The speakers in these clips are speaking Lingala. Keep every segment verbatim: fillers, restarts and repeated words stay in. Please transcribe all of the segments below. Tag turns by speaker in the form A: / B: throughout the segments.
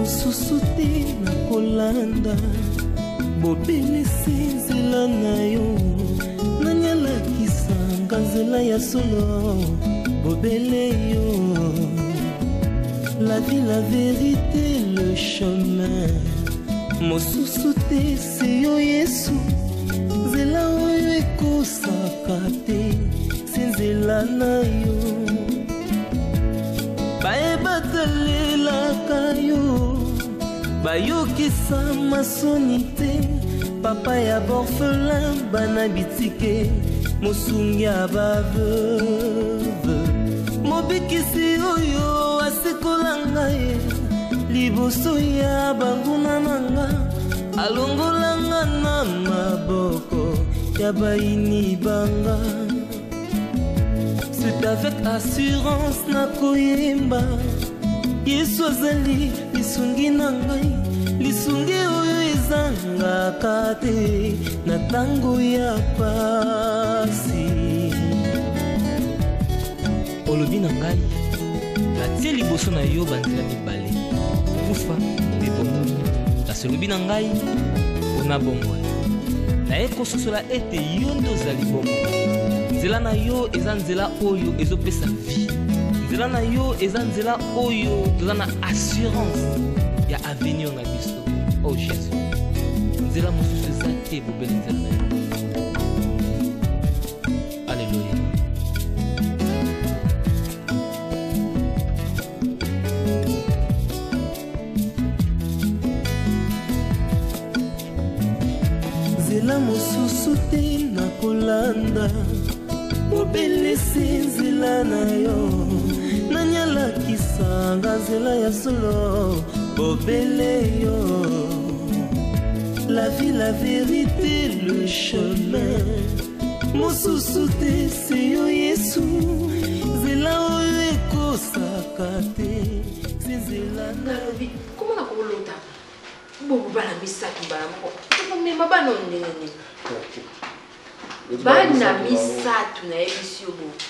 A: mosusu te na kolanda bobele nzela na yo nanyalakisanga nzela ya solo bobele yo la vie la vérité le chemin mosusu te se yo Yesu nzela oyo ekosaka te se nzela na yo bayebatalelaka yo bayokisa masoni te papa ya borphelin bana bitike mosungi ya baveuve mobikisi oyo asikola ngai liboso ya banguna nanga alongolanga na maboko ya baini banga. C'est avec assurance na koyemba Yesu azali lisungi na ngai lisungi oyo ezangaka te na tango ya pasi.
B: Olobi na ngai natie liboso na yo banzela mibale kufa mpe bomoi kasi olobi na ngai mpona bomoi naye kososola ete yo nde ozali bomoi. Nzela na yo eza nzela oyo ezopesa vie. Nzela na yo eza nzela oyo toza na assurance ya avenir na biso. Oh Jésus, nzela mosusu eza te bobele nzela na yo. Alléluia.
A: Nzela mosusu te na kolanda bobele nzela na yo nanyalakisanga nzela ya solo bobele yo la vie la vérité le chemin mosusu te se yo Yesu nzela oyo ekosaka te se nzela na
C: yo. Comment na kolota bobo bana misaki bana moko mema bana ndenge bana misatu na ebisi yo bo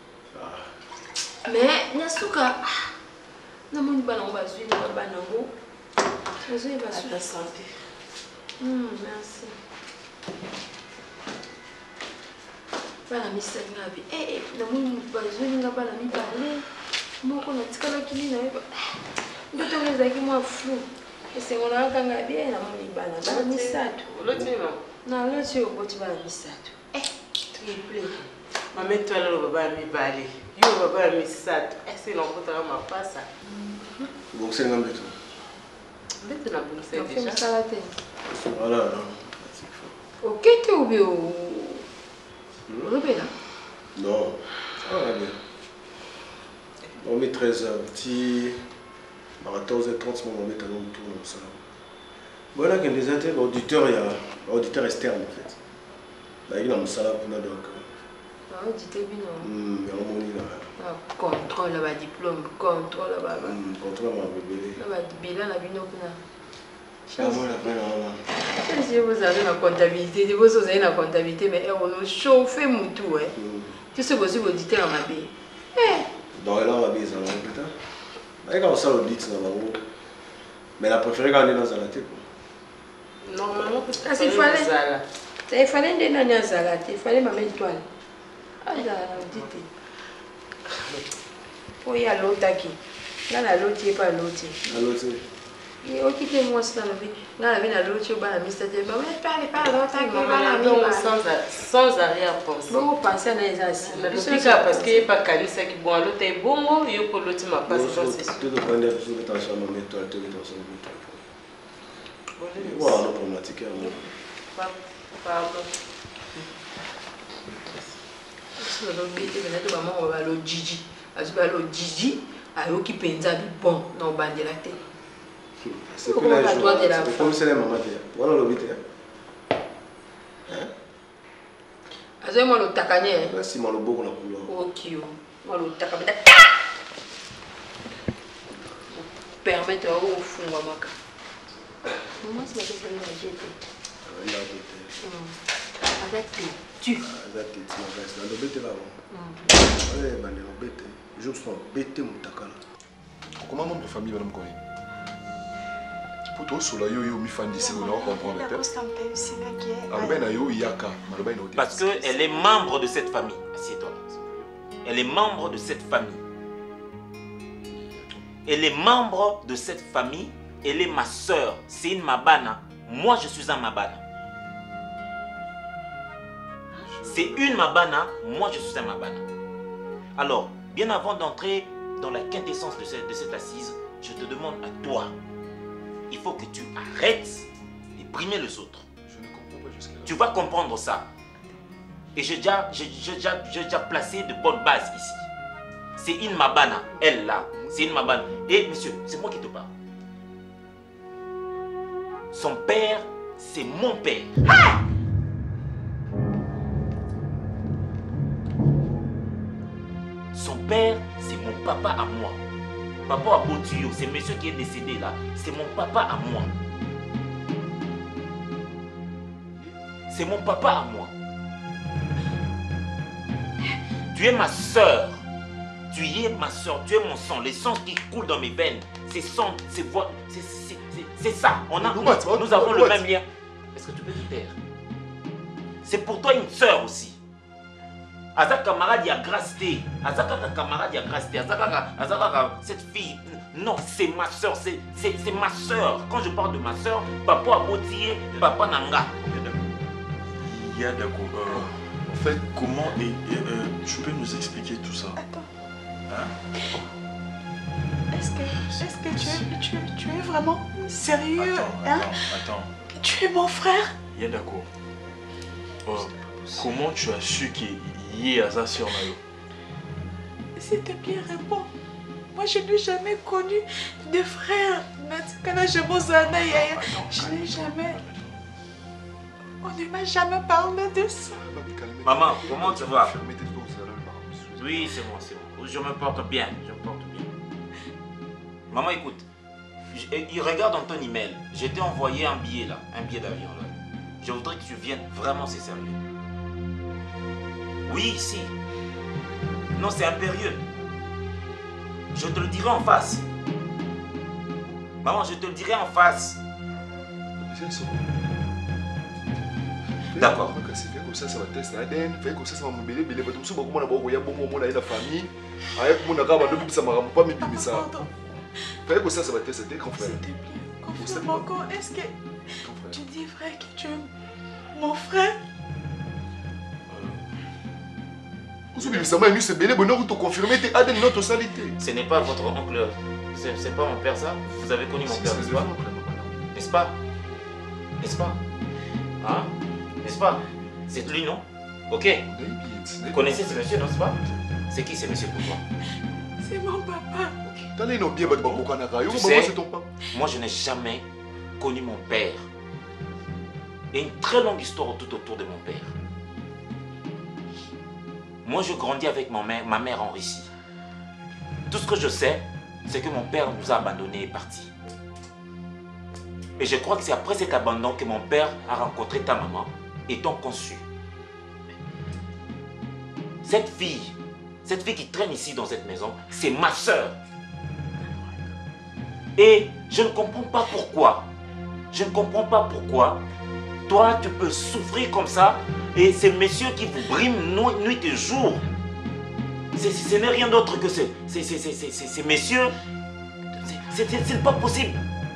C: mais nasuka na moni bana ngo bazwi na bana ngo bazwi bazwi la santé. Hmm, merci. Bana misatu na bi eh na moni bazwi nga bana mi parler moko na tikala kili na yo ndoto ngezaki mwa flou ese ngona kanga bien na moni bana bana misatu
D: Lotima
C: na loti yo boti bana misatu eh triplé.
D: Maman, toi, là, le baba mi balé. Yo, baba mi sat. Est-ce que l'on peut avoir ma passe?
E: Donc, c'est un peu tout.
D: Mais tu n'as pas fait déjà.
C: Salade.
E: Voilà, non.
C: Ok, tu es au bureau. Au là?
E: Non, ça va bien. On met treize heures. Si à quatorze heures trente, on met un autre tour dans le salon. Voilà qu'il y a des intérêts auditeurs, il y a auditeurs externes en fait. Là, il y a un salon pour nous donc.
C: Ah, auditeur bien.
E: Hum, il y a un moni là.
C: Ah, contrôle là-bas, diplôme, contrôle là-bas.
E: Hum, contrôle là-bas, bébé.
C: Là-bas, bilan là, bino kuna.
E: Ah, voilà, voilà, voilà.
C: Si vous avez la comptabilité, vous avez la comptabilité, mais on nous chauffe mon tout, hein. Tu sais, vous avez auditeur à ma vie. Eh.
E: Donc là, on va bien ça, peut-être. Mais quand on sort l'audit, ça va. Mais la préférée quand on est dans la tête.
D: Normalement,
C: ah, il fallait. Il fallait une dernière salade, il fallait ma mettre toile. Ah, là, audité. Oui, à l'autre qui. Là, la l'autre n'est pas l'autre.
E: À l'autre.
C: Et au quitter moi, c'est dans le vie. Là, la vie, la l'autre, il y a un mystère. Mais parlez pas à l'autre qui
D: va sans arrière-pensée.
C: Bon, pensez à les assis.
D: Parce qu'il n'y a pas Kanisa qui bon, l'autre est bon, il y a pour l'autre m'a pas c'est sûr.
E: Tu dois prendre des choses de attention à ma méthode, tu dois attention à ma méthode. Voilà, on peut pratiquer.
D: Pardon.
C: Si on a oublié, maman, on va le Gigi. Parce que le Gigi, a eu qui pensa du bon dans le bas de la tête.
E: C'est comme la joie de la femme. Comme c'est la maman. Voilà le but.
C: Azo moi le takanye.
E: Merci moi le beau qu'on a couleur.
C: Ok. Moi le takanye. Permettre au fond à maka. Moi c'est la question de la jeter.
E: Il a jeté.
C: Avec tu.
E: Avec tu m'as fait dans le bête là. Ouais, ben le bête. Je suis bête mon takala.
F: Comment votre famille va me connaître? Parce qu'elle est membre de cette famille. Assieds-toi. Elle est membre de cette famille. Elle est membre de cette famille. Elle est ma soeur. C'est une Mabana. Moi, je suis un Mabana. C'est une Mabana. Moi, je suis un Mabana. Alors, bien avant d'entrer dans la quintessence de cette, de cette assise, je te demande à toi, il faut que tu arrêtes de brimer les autres.
G: Je ne comprends pas jusqu'à là.
F: Tu vas comprendre ça. Et j'ai déjà, j'ai déjà, j'ai déjà placé de bonnes bases ici. C'est une Mabana, elle là, c'est une Mabana. Et monsieur, c'est moi qui te parle. Son père, c'est mon père. Ah! Son père, c'est mon papa à moi. Papa à Botuyo, c'est monsieur qui est décédé là. C'est mon papa à moi. C'est mon papa à moi. Tu es ma soeur. Tu es ma soeur. Tu es mon sang. Les sangs qui coulent dans mes veines. C'est sang, c'est voix. C'est ça. On a, nous, nous avons le même lien. Est-ce que tu peux te taire? C'est pour toi une soeur aussi. Azaka camarade y a gracité. Azaka camarade y a gracité. Azaka, Azaka, cette fille. Non, c'est ma soeur. C'est ma soeur. Quand je parle de ma soeur, papa a botié, papa nanga.
G: Il y a d'accord. Euh, en fait, comment et, et euh, tu peux nous expliquer tout ça?
H: Attends.
G: Hein?
H: Est-ce que, est-ce que tu, es, tu, tu es vraiment sérieux?
G: Attends,
H: hein?
G: attends, attends.
H: Tu es mon frère?
G: Il y a d'accord. Euh, comment tu as su qu'il y a ça sur Mayo?
H: S'il te plaît, réponds. Moi, je n'ai jamais connu de frère. Je n'ai jamais... On ne m'a jamais parlé de ça.
F: Maman, comment tu vas? Oui, c'est bon, c'est bon. Je me porte bien, je me porte bien. Maman, écoute. Il regarde dans ton email. Je t'ai envoyé un billet là, un billet d'avion là. Je voudrais que tu viennes, vraiment c'est sérieux. Oui, ici. Non, c'est impérieux. Je te le dirai en face. Maman, je te le dirai en face. D'accord.
G: Fait comme ça, ça va tester A D N. Fait comme ça, ça va me mêler. Mais les bâtiments, comment on a beau, il y a bon moment, la famille. Avec mon agaba, depuis ça m'a pas mis ça. Fait comme ça, ça va tester. Grand frère.
H: S'il te plaît, confirme encore. Est-ce que tu dis vrai que tu es mon frère?
F: Ce n'est pas votre oncle, c'est pas mon père ça? Vous avez connu mon père, n'est-ce pas? N'est-ce pas? N'est-ce pas? Hein? N'est-ce pas? C'est lui, non? Ok. Vous connaissez ce monsieur, n'est-ce pas? C'est qui ce monsieur pour toi?
H: C'est mon papa.
F: Tu sais, moi je n'ai jamais connu mon père. Il y a une très longue histoire tout autour de mon père. Moi, je grandis avec ma mère, ma mère en Russie. Tout ce que je sais, c'est que mon père nous a abandonnés et est parti. Et je crois que c'est après cet abandon que mon père a rencontré ta maman et t'ont conçu. Cette fille, cette fille qui traîne ici dans cette maison, c'est ma soeur. Et je ne comprends pas pourquoi. Je ne comprends pas pourquoi. Toi, tu peux souffrir comme ça et ces messieurs qui vous briment nuit et jour. Ce n'est rien d'autre que ces, ces, ces, ces, ces, ces messieurs. C'est pas possible.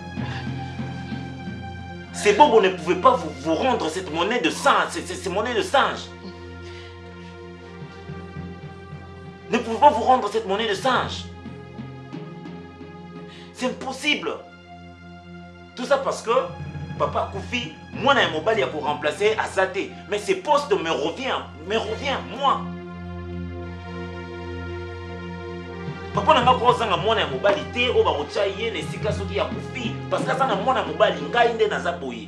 F: Ces bobos ne pouvaient pas vous, vous rendre cette monnaie de singe, ces monnaie de singe. Ne pouvez pas vous rendre cette monnaie de singe. C'est impossible. Tout ça parce que Papa Koufi, moi, j'ai un mobile pour remplacer Azate. Mais ces postes me reviennent, me revient, moi. Papa n'a pas croisé à moi, j'ai un mobile, il est au Barochaïe, les Sikaso qui a Koufi. Parce que ça n'a moi, un mobile, il est dans Zapoui.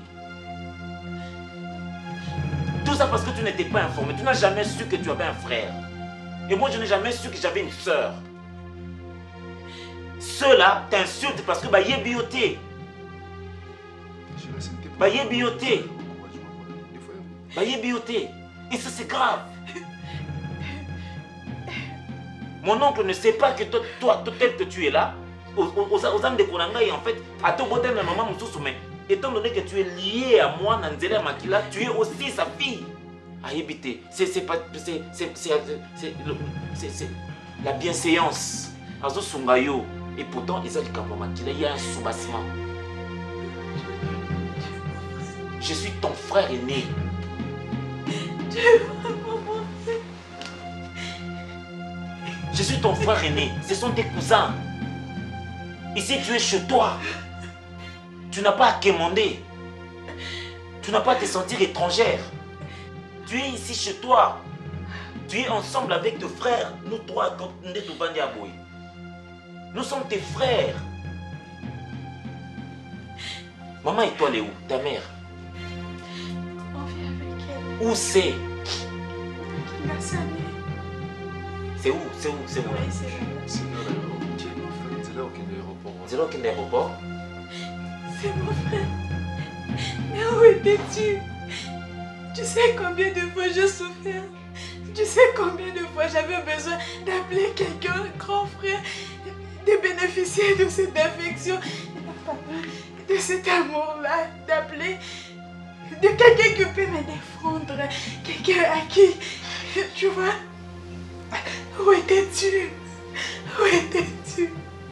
F: Tout ça parce que tu n'étais pas informé. Tu n'as jamais su que tu avais un frère. Et moi, je n'ai jamais su que j'avais une soeur. Ceux-là t'insultent parce que bah, y est bioté. Bah, y est bioté. Bah, y est bioté. Et ça, c'est grave. Mon oncle ne sait pas que toi, toi, tel que tu es là, aux âmes de Konangai, en fait, à ton côté, ma maman Moussou, mais étant donné que tu es lié à moi, Nanzela Makila, tu es aussi sa fille. À éviter. C'est pas. C'est la bienséance. Azo Sungayo. Et pourtant, ils ont le camp Makila, il y a un soubassement. Je suis ton frère aîné.
H: Tu es vraiment mon frère.
F: Je suis ton frère aîné. Ce sont tes cousins. Ici, tu es chez toi. Tu n'as pas à quémander. Tu n'as pas à te sentir étrangère. Tu es ici chez toi. Tu es ensemble avec tes frères. Nous trois, comme nous sommes tes frères. Maman et toi, elle est où? Ta mère?
H: On vit avec elle.
F: Où c'est? C'est où? C'est où? C'est où?
H: Oui, c'est là.
G: C'est là l'aéroport. C'est là aucun aéroport.
F: C'est là aucun aéroport?
H: C'est mon frère. Mais où étais-tu? Tu sais combien de fois j'ai souffert? Tu sais combien de fois j'avais besoin d'appeler quelqu'un, grand frère, de bénéficier de cette affection, de cet amour-là, d'appeler, de quelqu'un qui peut me défendre, quelqu'un à qui, tu vois, où étais-tu? Où étais-tu?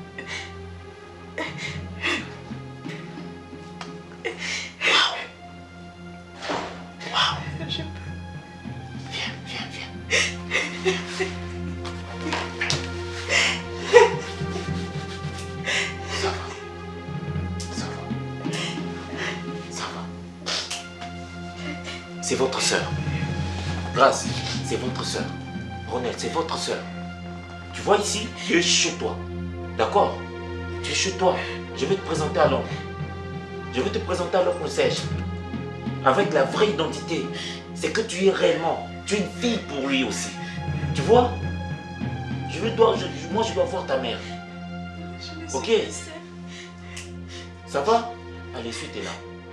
H: Je peux.
F: Viens, viens, viens. Ça va. Ça va. Ça va. C'est votre soeur. Grâce, c'est votre soeur. Ronette, c'est votre soeur. Tu vois ici, tu es chez toi. D'accord? Tu es chez toi. Je vais te présenter à l'homme. Je vais te présenter à l'homme conseil. Avec la vraie identité. C'est que tu es réellement. Tu es une fille pour lui aussi. Tu vois? Je veux, dois, je, moi, je dois voir ta mère.
H: Je
F: ok? Ça va? Allez, suis, t'es là.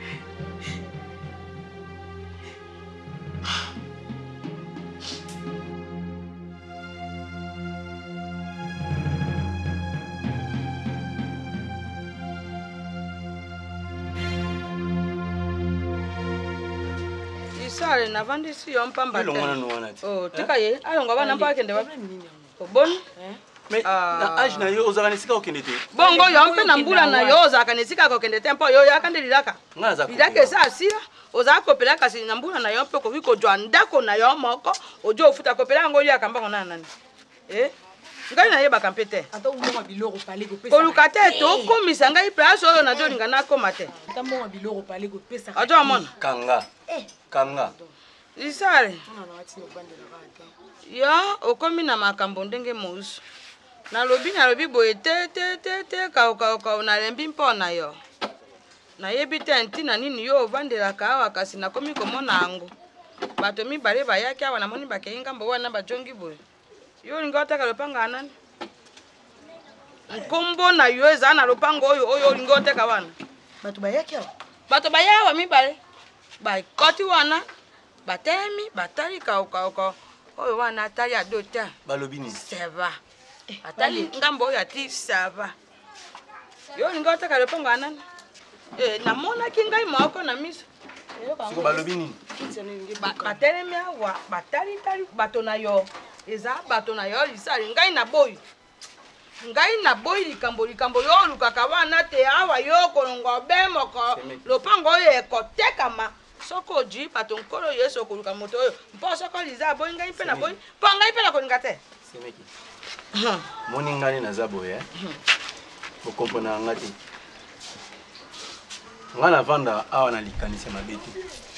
I: Sale na vandi si yo mpamba te. Oh, tika ye, alongo bana mpa kende ba. Oh, bon.
J: Mais na âge na yo ozaka nesika okende te.
I: Bongo yo mpe na mbula na yo ozaka nesika kokende te mpo yo yakande lilaka.
J: Ngaza ko.
I: Lilaka esa asira, ozaka kopela kasi na mbula na yo mpe ko viko jwa ndako na yo moko, ojo ofuta kopela ngo ya kamba kona nani. Eh? Ngai na yeba kampete.
K: Ata umonga biloko pale ko pesa.
I: Koluka te to komisa ngai place oyo na jolinga na koma te.
K: Ata monga biloko pale ko pesa.
I: Ajo amona.
J: Kanga. Eh. Kanga.
I: Isare.
K: Ona na wati no bandela rata.
I: Ya okomi na makambo ndenge musu. Na lobi na lobi boye te te te te ka ka ka na lembi mpona yo. Na yebi te ntina nini yo vandela ka awa kasi na komi komona ango. Bato mibale bayaki awa na moni bakeinga mbo wana bajongi boye. Yo linga otaka lopanga nani? Nkombo na yo eza na lopango oyo oyo linga otaka wana.
K: Bato bayaki awa.
I: Bato bayawa mibale. Ba koti wana. Batemi batali ka ka ka oyo wana atali adota.
J: Balobi ni.
I: Sava. Atali ngambo oyo ati sava. Yo linga otaka lopango nani? Eh na mona kingai moko na miso.
J: Siko balobi ni.
I: Batelemi awa batali tali bato na yo. Eza bato na yo lisali ngai na boy. Ngai na boy likambo likambo yo lukaka wana te awa yo kolongo bemo ko lopango oyo ekotekama. Soko ji bato nkolo yeso koluka moto oyo. Mpo soko liza boy ngai pe na boy. Po ngai pe na kolinga te.
J: Semeki. Moni ngani na zabo ya. Ko kompona ngati. Ngana vanda awa na likanisa mabeti.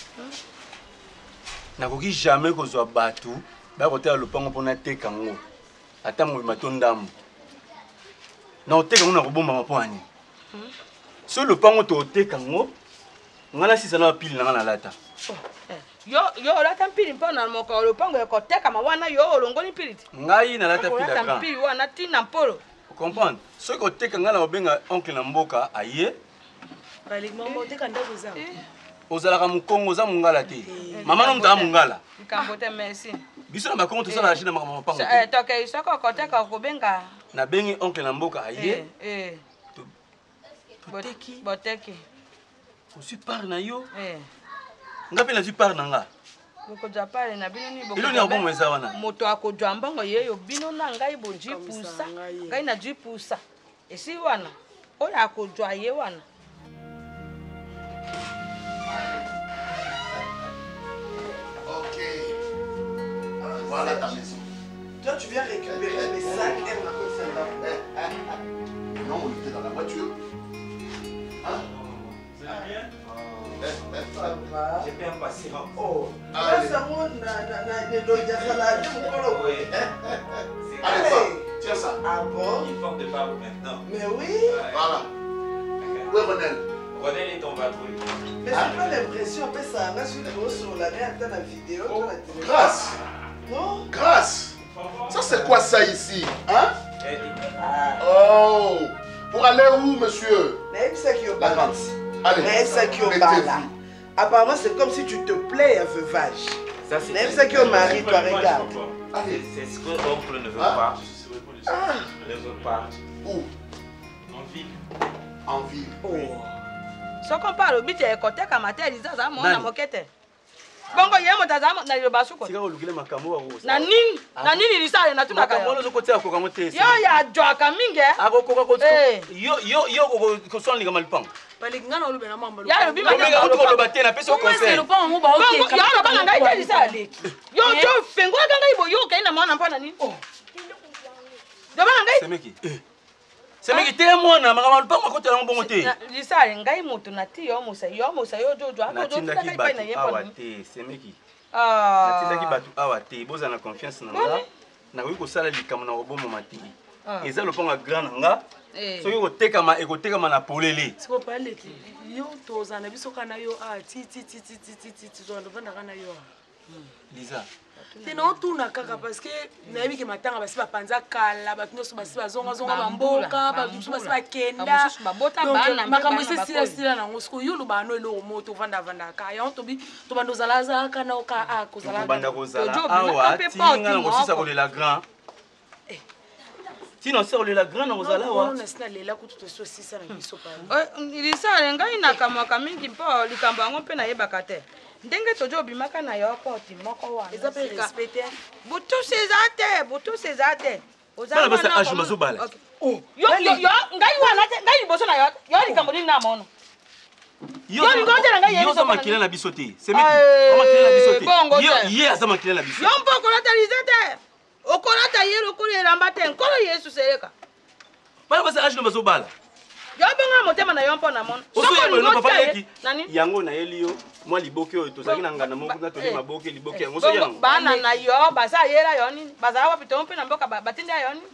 J: Nakoki jamais kozwa batu. Ba kote lopango pona teka ngo. Ata mo matondambo. Na oteka ngo na kobomba mapwani. So lopango to oteka ngo. Ngana sisa na pili na ngana lata.
I: Yo yo lata pili mpona moko lopango ekoteka mawana yo olongoni pili.
J: Ngai na lata pili
I: lata pili wana tina mpolo.
J: Comprendre? So ko teka ngana obenga oncle na mboka aye.
K: Balik mambo teka ndako za.
J: Ozalaka mukongo za mungala te. Mama no mta mungala.
I: Nkambo te merci.
J: biso na bakongo tosala na chine makambo mapango
I: Eh, toke isoko koteka kubenga.
J: na bengi oncle na mboka aye
I: Eh. Boteki. Boteki.
J: osi part na yo
I: Eh.
J: nga mpe nazwi part na nga
I: bokozwa pale na bino ni
J: eloni ya bomo eza wana
I: moto akozwa mbongo yeyo bino na ngai bodwi pusa ngai nadwi pusa esi wana oyo akozwa ye wana.
L: Ok. Voilà ta maison. Toi, tu viens récupérer mes sacs et ma non, on était dans la voiture. Hein?
F: J'ai bien passé.
L: Oh,
F: allez.
L: Allez, tiens ça.
F: Ah bon? Il faut de barbe maintenant.
L: Mais oui. Voilà. Où est Ronel?
F: Ronel est en patrouille.
L: Mais j'ai pas l'impression que ça va sur la vidéo. Grâce. Non? Grâce. Ça c'est quoi ça ici? Hein? Oh. Pour aller où, monsieur? La grande. Allez.
M: Mettez-vous. Apparemment, c'est comme si tu te plais à veuvage.
F: Ça, c'est
M: même ça que Marie, toi, regarde.
F: C'est ce que l'oncle ne veut pas.
M: Ah.
F: Ne veut pas.
L: Où?
F: En ville.
L: En ville.
M: Oh.
I: Soko parle biti ekoteka materi zaza mona mokete. Bongo yemo tazama na liloba suko.
J: Sika olukile makambo wa
I: Na nini? Na nini lisale na tunaka.
J: Makambo zo kotia ko kamote.
I: Yo ya jwaka minge.
J: Akokoka ko. Yo yo yo ko sonli ka malipang.
K: balingana olobe na mamba
I: ya lobi ba
J: ko ko loba te na pesa conseil
K: lo pa mo ba o ke
I: ya lo bana ngai tedi sa leki yo jo fengo ka ngai bo yo ke na mwana mpana nini oh do bana ngai
J: semeki semeki te mwana makamalo pa makota na mbongo te
I: lisale ngai mutu na ti yo musa yo musa yo jo jo ako jo
J: ngai pa na yepa te semeki
I: ah
J: natindaki batu awa te boza na confiance na nga na ko sala likamo na obomo mati eza loponga grand nga soki kotekama ekotekama na polele
K: siko paleki yo tozana biso kana yo ah ti ti ti ti ti ti ti zo ndovanda kana yo
J: Lisa
K: te no tuna kaka parce que nayebi ke matanga basi bapanza kala batu nyonso basi bazonga zonga bamboka batu basi bakenda makambo ese sila sila nango siko yo loba no eloko mo tovanda vanda ka ya tobi tobanda ozala za kana oka ah kozala
J: tobanda kozala awa tinga na kosisa kolela grand Sinon, c'est le grand dans vos alawa.
K: On est allé là pour tout ce si ça n'a pas sopa.
I: Il dit ça, les gars, il n'a qu'à moi quand même qui peut lui camber un peu na yebakate. Dengue tojo bimaka na yo porte moko wa.
K: Ils appellent respecter.
I: Butu sezate, butu sezate.
J: Ozala na basa aju mazobala.
I: Oh, yo yo yo, ngai wana te, ngai boso na yo. Yo li cambo ni na mono.
J: Yo ngote na ngai yo sama kila na bisote. C'est meki. On makila na bisote. Yo ye asama kila na bisote.
I: Yo mpoko la talizete. Okolata yero kolera mbate nkolo Yesu sereka.
J: Bana basa aju mazobala.
I: Yo benga motema na yo mpo na mono.
J: Soko yo no papa leki. Yango na elio mwa liboke oyo tozaki na ngana moko na toli maboke liboke yango so yango.
I: Bana na yo basa yera yo nini? Basa wapi to mpe na mboka batinde yo nini?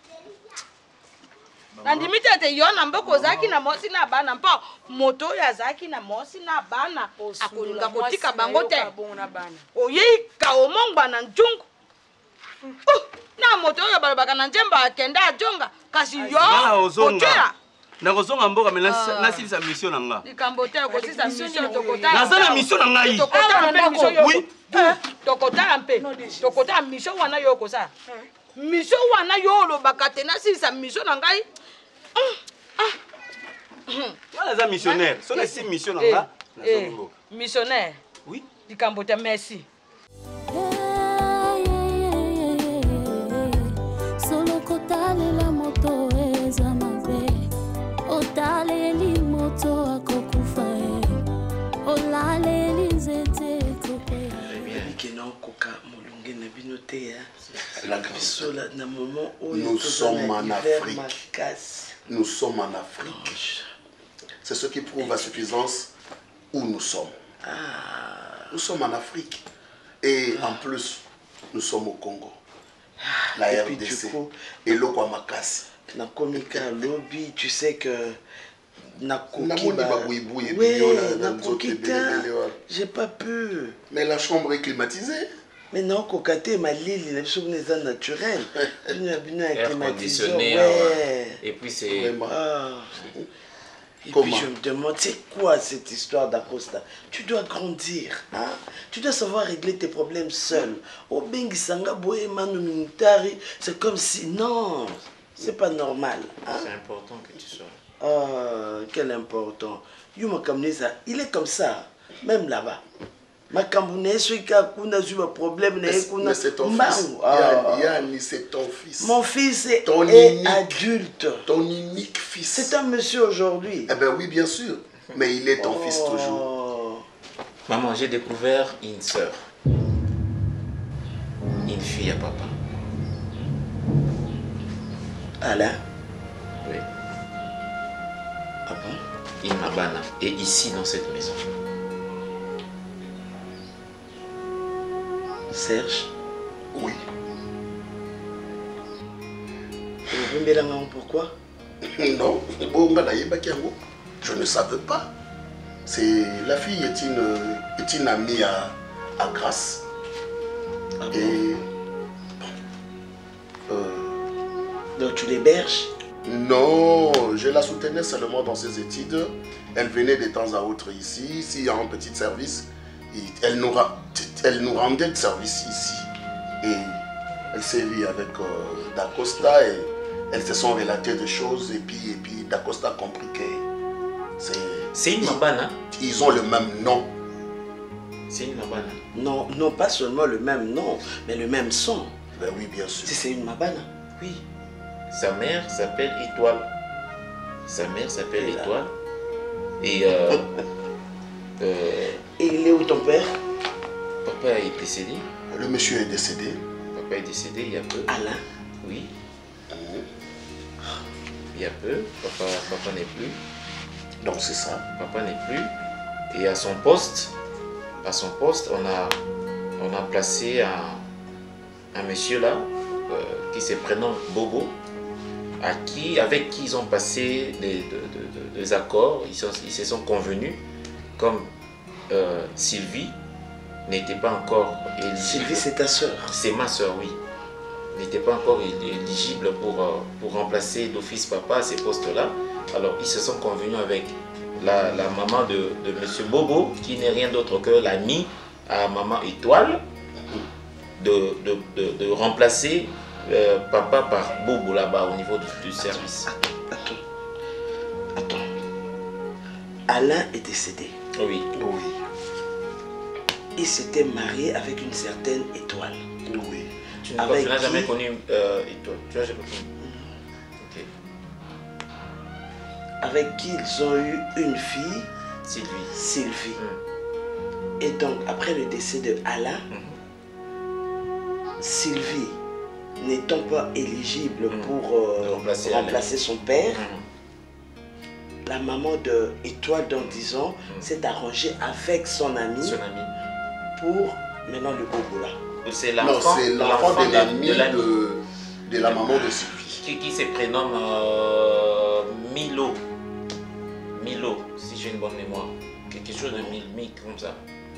I: Na ndimitete yo na mboko zaki na mosi na bana mpo moto ya zaki na mosi na bana akolinga kotika bango te. Oyi ka omongba na njungu. Na moto oyo balobaka na njemba akenda ajonga kasi yo otera
J: na kozonga mboka me nasilisa mission na nga
I: likambo te okosisa mission tokota
J: naza na mission na ngai
I: tokota mpe mission yo tokota mpe tokota mission wana yo kosa mission wana yo olobaka te nasilisa mission na ngai
J: wala za missionnaire so na si mission na nga nazonga mboka
I: missionnaire
J: oui
I: likambo te merci
N: Otalela moto eza mabe otaleli moto akokufa olaleli nzete kokoya
M: ebikena okoka molunge na bino te ya
L: la grande
M: na moment oyo
L: nous sommes en Afrique nous sommes en Afrique c'est ce qui prouve à suffisance où nous sommes nous sommes en Afrique et en plus nous sommes au Congo la R D C et le Kwamakasi.
M: Na komika lobby, tu sais que na j'ai pas pu.
L: Mais la chambre est climatisée.
M: Mais non, kokate ma lili, les choses sont naturelles.
F: Air conditionné. Ouais. Et puis c'est
M: Et
L: Comment?
M: puis je me demande, c'est quoi cette histoire d'Acosta? Tu dois grandir, hein? Tu dois savoir régler tes problèmes seul. Au Bengi Sanga Boye Manu Minutari, c'est comme si... Non, c'est pas normal. Hein?
F: C'est important que tu sois.
M: Ah, quel important. Yuma Kamneza, il est comme ça, même là-bas. Ma Kamboune, celui qui a un problème,
L: mais c'est ton fils.
M: Ah.
L: Yanni, c'est ton fils.
M: Mon fils est,
L: ton
M: est
L: unique,
M: adulte.
L: Ton unique fils.
M: C'est un monsieur aujourd'hui.
L: Eh bien oui, bien sûr. Mais il est ton oh. fils toujours.
F: Maman, j'ai découvert une sœur. Une fille à papa.
M: Alain?
F: Oui.
M: Ah bon?
F: Il m'abana. Et ici, dans cette maison.
M: Serge?
L: Oui.
M: Pourquoi?
L: Non, je ne savais pas. C'est la fille est une, est une amie à, à Grace.
M: Ah bon?
L: Et euh,
M: donc tu l'héberges?
L: Non, je la soutenais seulement dans ses études. Elle venait de temps à autre ici. S'il y a un petit service, elle nous, elle nous rendait le service ici. Et elle s'est vue avec euh, D'Acosta et elles se sont relatées des choses. Et puis, et puis D'Acosta a compris que c'est...
F: C'est une Mabana?
L: Ils, ils ont le même nom.
F: C'est une Mabana?
M: Non, non, pas seulement le même nom, mais le même son.
L: Ben oui, bien sûr.
M: C'est une Mabana?
F: Oui. Sa mère s'appelle Étoile. Sa mère s'appelle Étoile. Et... Euh, euh,
M: Et il est où ton père?
F: Papa est décédé.
L: Le monsieur est décédé.
F: Papa est décédé il y a peu.
M: Alain?
F: Oui. Il y a peu. Papa, papa n'est plus.
L: Donc c'est ça.
F: Papa n'est plus. Et à son poste, à son poste, on a, on a placé un, un monsieur là, euh, qui se prénomme Bobo, à qui, avec qui ils ont passé des, de, de, de, des accords, ils, sont, ils se sont convenus, comme euh, Sylvie n'était pas encore éligible.
M: Sylvie, c'est ta soeur? C'est
F: ma soeur, oui. N'était pas encore éligible pour, pour remplacer d'office papa à ces postes-là. Alors, ils se sont convenus avec la, la maman de, de M. Bobo, qui n'est rien d'autre que l'amie à maman Étoile, de, de, de, de remplacer euh, papa par Bobo là-bas au niveau du, du service.
M: Attends, attends, attends. Alain est décédé.
F: Oui.
L: Oui.
M: Il s'était marié avec une certaine Étoile.
L: Oui.
F: Tu n'as jamais connu euh, Étoile? Tu n'as jamais connu? Ok.
M: Avec qui ils ont eu une fille,
F: Sylvie.
M: Sylvie.
F: Mm.
M: Et donc, après le décès de Alain, mm. Sylvie, n'étant pas éligible mm. pour euh, remplacer, remplacer son père, mm. la maman de Étoile, dans dix ans, mm. s'est arrangée avec son ami,
F: son ami.
M: pour maintenant le Bobo là.
F: C'est l'enfant
L: de l'ami de, de, de la maman de Sylvie.
F: Qui, qui se prénomme euh, Milo. Milo, si j'ai une bonne mémoire. Quelque chose de Milmic comme ça.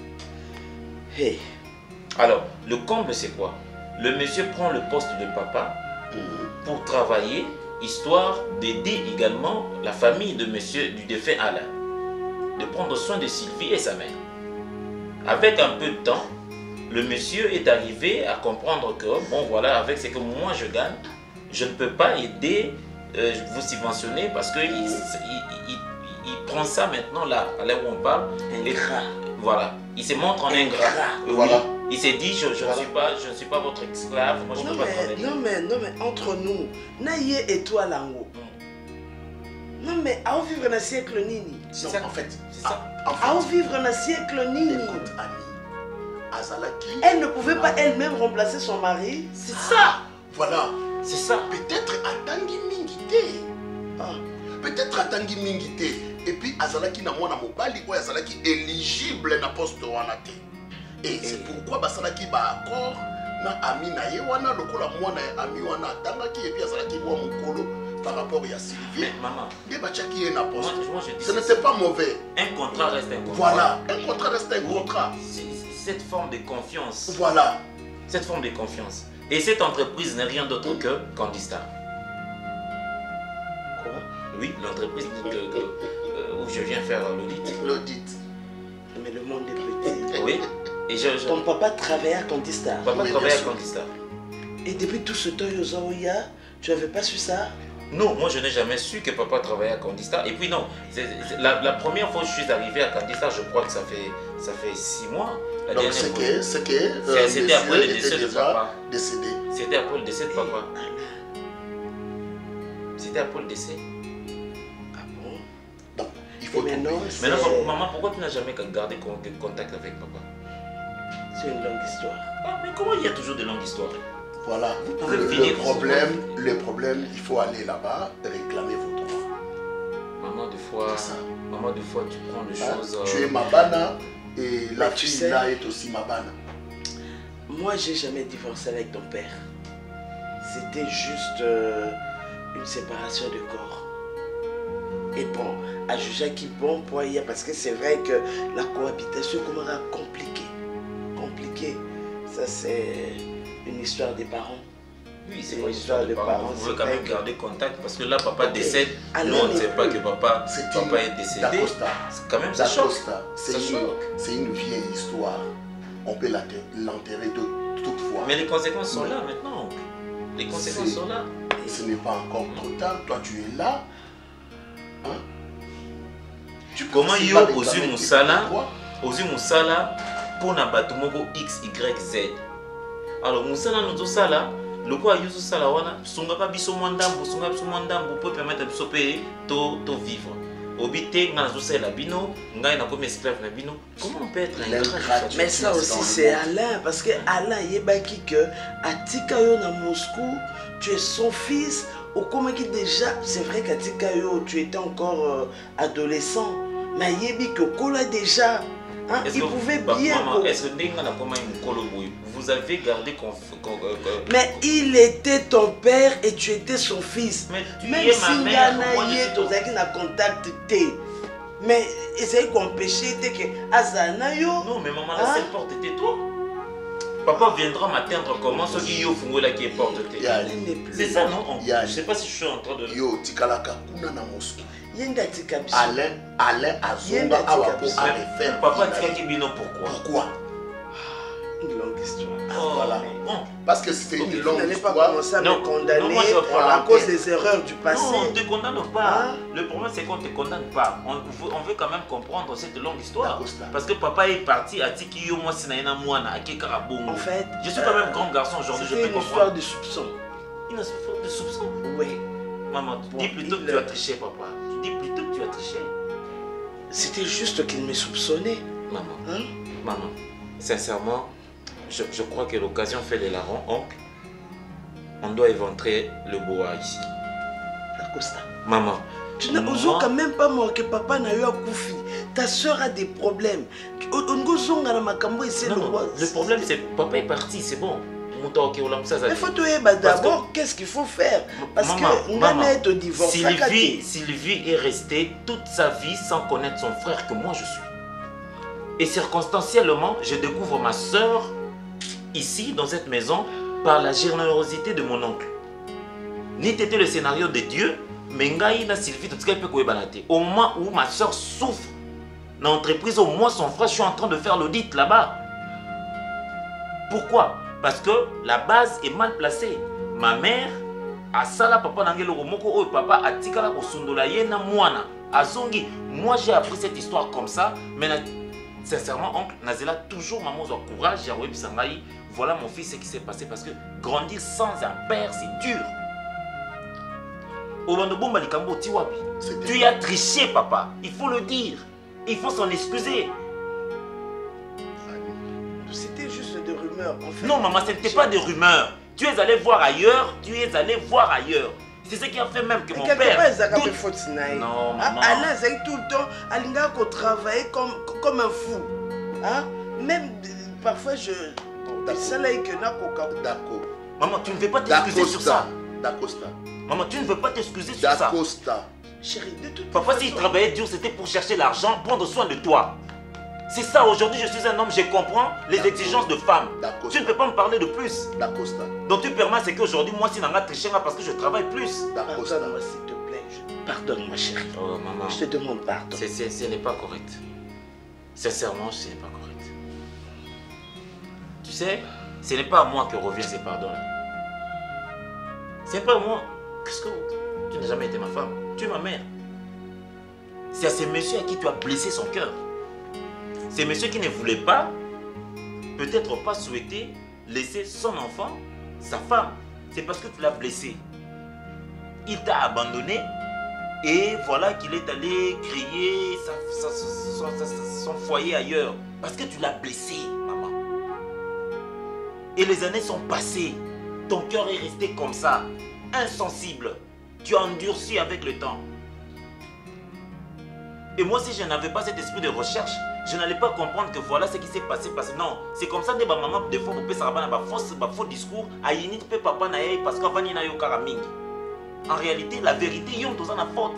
M: Hey.
F: Alors, le comble c'est quoi? Le monsieur prend le poste de papa mmh. pour travailler, histoire d'aider également la famille de monsieur du défunt Alain. De prendre soin de Sylvie et sa mère. Avec un peu de temps, le monsieur est arrivé à comprendre que, bon voilà, avec ce que moi je gagne, je ne peux pas aider, euh, vous subventionner parce qu'il il, il, il, il prend ça maintenant là, là où on parle.
M: Ingrat.
F: Voilà, il se montre en ingrat.
M: ingrat.
F: Voilà. Il s'est dit, je, je, voilà. ne suis pas, je ne suis pas votre esclave, moi je ne peux pas travailler.
M: Non mais, non mais, entre nous, Naye et toi Lango. Mm. Non mais, à vivre dans le siècle Nini.
L: C'est ça en fait.
F: C'est ça.
L: En fait,
M: à vivre dans le siècle Nini.
L: Écoute, Annie. Azalaki.
M: Elle ne pouvait pas elle-même remplacer son mari. C'est ça.
L: Voilà.
F: C'est ça.
L: Peut-être à Tangi Mingite. Ah. Peut-être à Tangi Mingite. Et puis Azalaki n'a pas mobali ou Azalaki éligible na poste wanate. Et c'est pourquoi Basalaki ba accord na ami na yewana lokola mwana ami wana tangaki et puis Azalaki wa mukolo par rapport à Sylvie.
F: Maman.
L: Et Bachaki est na poste.
F: Moi, je dis
L: ce n'était pas mauvais.
F: Un contrat reste un contrat.
L: Voilà. Un contrat reste un contrat.
F: Cette forme de confiance.
L: Voilà.
F: Cette forme de confiance. Et cette entreprise n'est rien d'autre mmh. que Candistar.
M: Quoi?
F: Oui, l'entreprise que, que, euh, je viens faire l'audit.
L: L'audit.
M: Mais le monde est petit.
F: Oui. Et je, je...
M: Ton papa travaillait à Condistar.
F: Papa
M: Oui,
F: travaillait à Condistar.
M: Et depuis tout ce temps, Yozaoya, tu n'avais pas su ça?
F: Non, moi je n'ai jamais su que papa travaillait à Condistar. Et puis non, c'est, c'est, la, la première fois que je suis arrivé à Condistar, je crois que ça fait, ça fait six mois. La
L: Donc c'est que, c'est que
F: euh, c'était après le décès de papa.
L: Décédé.
F: C'était après le décès de papa. C'était après le décès.
M: Ah bon?
L: Donc, il faut
M: maintenant,
F: maintenant, maman, pourquoi tu n'as jamais gardé contact avec papa?
M: C'est une longue histoire.
F: Ah, mais comment il y a toujours de longues histoires?
L: Voilà.
F: Le,
L: le problème, le problème, il faut aller là-bas et réclamer vos droits.
F: Maman, des fois, maman, des fois, tu prends des
L: hein?
F: choses.
L: Tu es ma bana et la
M: tu
L: fille
M: sais,
L: là est aussi ma bana.
M: Moi, j'ai jamais divorcé avec ton père. C'était juste euh, une séparation de corps. Et bon, à juger qui bon pour y parce que c'est vrai que la cohabitation comment compliqué, compliqué. Ça c'est une histoire des parents.
F: Oui, c'est une histoire des parents. Vous pouvez quand même garder contact parce que là, papa décède.
L: Alors,
F: nous, on ne sait pas que papa,
L: c'est
F: papa est décédé. C'est quand même ça choque.
L: C'est une, une vieille histoire. On peut l'enterrer toutefois.
F: Mais les conséquences sont là maintenant. Les conséquences sont là.
L: Ce n'est pas encore trop tard. Toi, tu es là. Hein? Tu
F: Comment yo ozu musala, ozu musala pour na batumoko X Y Z. Alors musala nous sala, le quoi yo sala wana sunga ka biso mwandambo, sunga biso mwandambo pour permettre biso pe to to vivre. Obité ngana zo sala bino, ngai na comme esclave na bino. Comment on peut être ingrat?
M: Mais ça aussi c'est Alain parce que Alain yebaki que atika yo na Moscou, tu es son fils. Au comment qui déjà, c'est vrai qu'à Tikayo, tu étais encore euh, adolescent, mais Yebi que Kola déjà, hein, il
F: que,
M: pouvait
F: bah,
M: bien.
F: Maman, est-ce que vous avez gardé conf...
M: Mais il était ton père et tu étais son fils.
F: Mais tu
M: même
F: es
M: si
F: ma mère,
M: tu as contact, mais essayez d'empêcher que Azanayo.
F: Non, mais maman, la seule porte était toi. Papa viendra m'atteindre comment ce qui yo fungo là qui est porte. C'est ça non? Je sais pas si je suis en train de.
L: Yo tikalaka kuna na Moscou.
M: Yenda tikabiso.
L: Alain, Alain azonga awa pour aller faire.
F: Papa tikaki bino pourquoi?
L: Pourquoi?
M: Une longue histoire.
L: Ah, voilà. Bon. Parce que c'était une longue
M: histoire.
L: histoire.
M: Pas commencer à me condamner à cause des erreurs du passé.
F: Non, on ne te condamne pas. Hein? Le problème c'est qu'on ne te condamne pas. On veut, on veut quand même comprendre cette longue histoire. Parce que papa est parti à Tikiyo, moi c'est Naina Mouana, à Kekarabongo.
M: En fait,
F: je suis quand même grand garçon aujourd'hui, je peux comprendre.
M: C'est une histoire de soupçon.
F: Une histoire de soupçon?
M: Oui.
F: Maman, tu bon, dis plutôt que tu as triché, papa. Tu dis plutôt que tu as triché.
M: C'était juste qu'il me soupçonnait.
F: Maman,
M: hein?
F: Maman, sincèrement, Je, je crois que l'occasion fait les larrons, oncle. On doit éventrer le bois ici. Maman.
M: Tu n'as quand même pas mort que papa n'a eu un coup fille. Ta soeur a des problèmes.
F: Non, le problème c'est que papa est parti, c'est bon.
M: Il faut te d'abord qu'est-ce qu'il faut faire. Parce maman, que on a été divorcé.
F: Sylvie, Sylvie est restée toute sa vie sans connaître son frère que moi je suis. Et circonstanciellement, je découvre ma soeur ici, dans cette maison, par la générosité de mon oncle. N'était le scénario de Dieu, mais Ngaï na Sylvie, au moment où ma soeur souffre, dans l'entreprise, au moins son frère, je suis en train de faire l'audit là-bas. Pourquoi? Parce que la base est mal placée. Ma mère, a sala papa nangelo romoko, oh papa a tikala ko sundola yena mwana. Azongi, moi j'ai appris cette histoire comme ça, mais sincèrement, oncle, Nazela, toujours maman a courage, j'ai voilà mon fils ce qui s'est passé parce que grandir sans un père, c'est dur. Tu as triché, papa. Il faut le dire. Il faut s'en excuser.
M: C'était juste des rumeurs. En fait,
F: non, maman, ce n'était pas des rumeurs. Tu es allé voir ailleurs. Tu es allé voir ailleurs. C'est ce qui a fait même que mon père...
M: Tout...
F: Non, maman.
M: Alain, c'est tout le temps, Alinga a travaillé comme, comme un fou. Hein? Même parfois, je...
L: D'accord.
F: Maman, tu ne veux pas t'excuser sur ça.
L: D'Acosta.
F: Maman, tu ne veux pas t'excuser sur ça.
L: D'Acosta.
M: Chérie, de toute
F: Papa, s'il travaillait dur, c'était pour chercher l'argent, prendre soin de toi. C'est ça, aujourd'hui, je suis un homme, je comprends les exigences de femme. Tu ne peux pas me parler de plus.
L: D'Acosta.
F: Donc tu permets, c'est qu'aujourd'hui, moi, si je n'ai pas triché parce que je travaille plus.
L: D'Acosta.
M: S'il te plaît, je... Pardonne, ma chérie.
F: Oh, maman.
M: Je te demande pardon.
F: C'est, c'est, ce n'est pas correct. Sincèrement, ce n'est pas correct. Tu sais, ce n'est pas à moi que revient ces pardons-là. C'est pas à moi. Qu'est-ce que... Tu n'as jamais été ma femme. Tu es ma mère. C'est à ce monsieur à qui tu as blessé son cœur. C'est monsieur qui ne voulait pas, peut-être pas souhaité, laisser son enfant, sa femme. C'est parce que tu l'as blessé. Il t'a abandonné et voilà qu'il est allé créer sa, sa, son, sa, son foyer ailleurs. Parce que tu l'as blessé, maman. Et les années sont passées. Ton cœur est resté comme ça, insensible. Tu as endurci avec le temps. Et moi, si je n'avais pas cet esprit de recherche, je n'allais pas comprendre que voilà ce qui s'est passé. Parce que non, c'est comme ça que ma maman, des fois, peut faire un faux discours. À Yinit, peut papa na yé, parce qu'avant, il y a eu karaming. En réalité, la vérité, il y a une faute.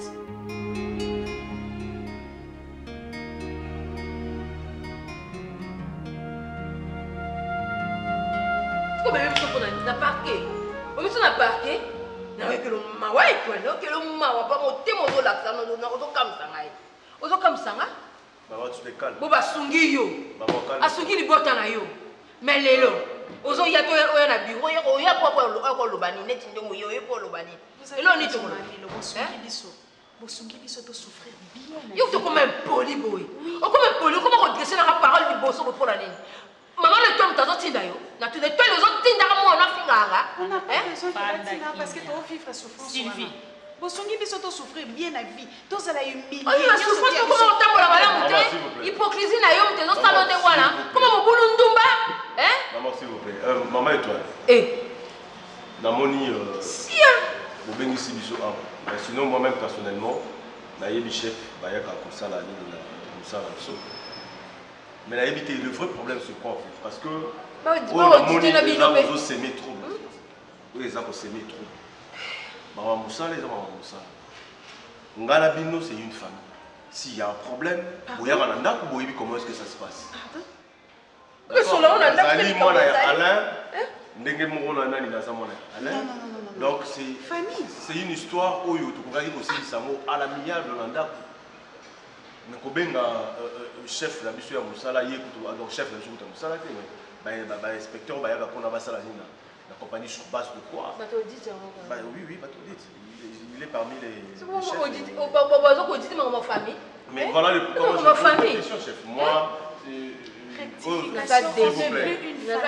C: Comment est-ce qu'on a parqué? Comment est-ce qu'on a parqué? Non, que le mawa est quoi? Non, que le mawa pas mon témoin de l'accent, non, non, non, comme ça. Ozo comme ça, hein?
E: Maman, tu te calmes.
C: Boba sungi yo.
E: Maman, calme.
C: Asungi li bota na yo. Mais lelo. Ozo ya to ya na bureau, ya ko ya po po lo bani, net ndongo yo yo po lo bani. Elo ni to.
H: Bosungi biso. Bosungi biso to souffrir bien.
C: Yo to comme un poli boy. O comme un poli, comment redresser la parole du bosso pour la ligne. Maman le tom tazo tinda yo. Na tu ne toi les autres tinda moi na fingara.
H: On n'a pas besoin de tinda parce que ton vivre souffrance.
C: Sylvie.
H: Bosongi biso to souffrir bien la vie. Tous à la humilier.
C: Oh, la souffrance comment on tambola bala monte. Hypocrisie na yo monte zo salon de wana. Comment mo bulu ndumba? Hein?
E: Maman s'il vous plaît. Euh, maman et toi.
C: Eh.
E: Namoni euh
C: Sia.
E: Bo bengi si biso am. Mais sinon moi-même personnellement, na yebi chef bayaka ko sala ni na ko sala biso. Mais la éviter le vrai problème c'est quoi en fait? Parce que
C: bah dis-moi tu t'es habillé
E: là vous s'aimer trop. Oui, ça vous s'aimer trop. Maman Moussa, les mamans Moussa. Ngala Bino, c'est une famille. S'il y a un problème, vous avez un anda, vous voyez comment est-ce que ça se passe.
C: Mais sur là, on a un anda.
E: Alain, Alain. Donc c'est une histoire où vous pouvez aussi dire à la milliard de l'anda. Mais quand le chef de la mission Moussa, donc chef de la mission Moussa, l'inspecteur, il y a la compagnie sur base de quoi?
C: Batodite.
E: Bah, oui, oui, Batodite. Il, il est parmi les.
C: C'est pourquoi vous dites ma famille?
E: Mais voilà le pourquoi
C: ma famille.
E: Chef. Moi,
C: s'il vous plaît,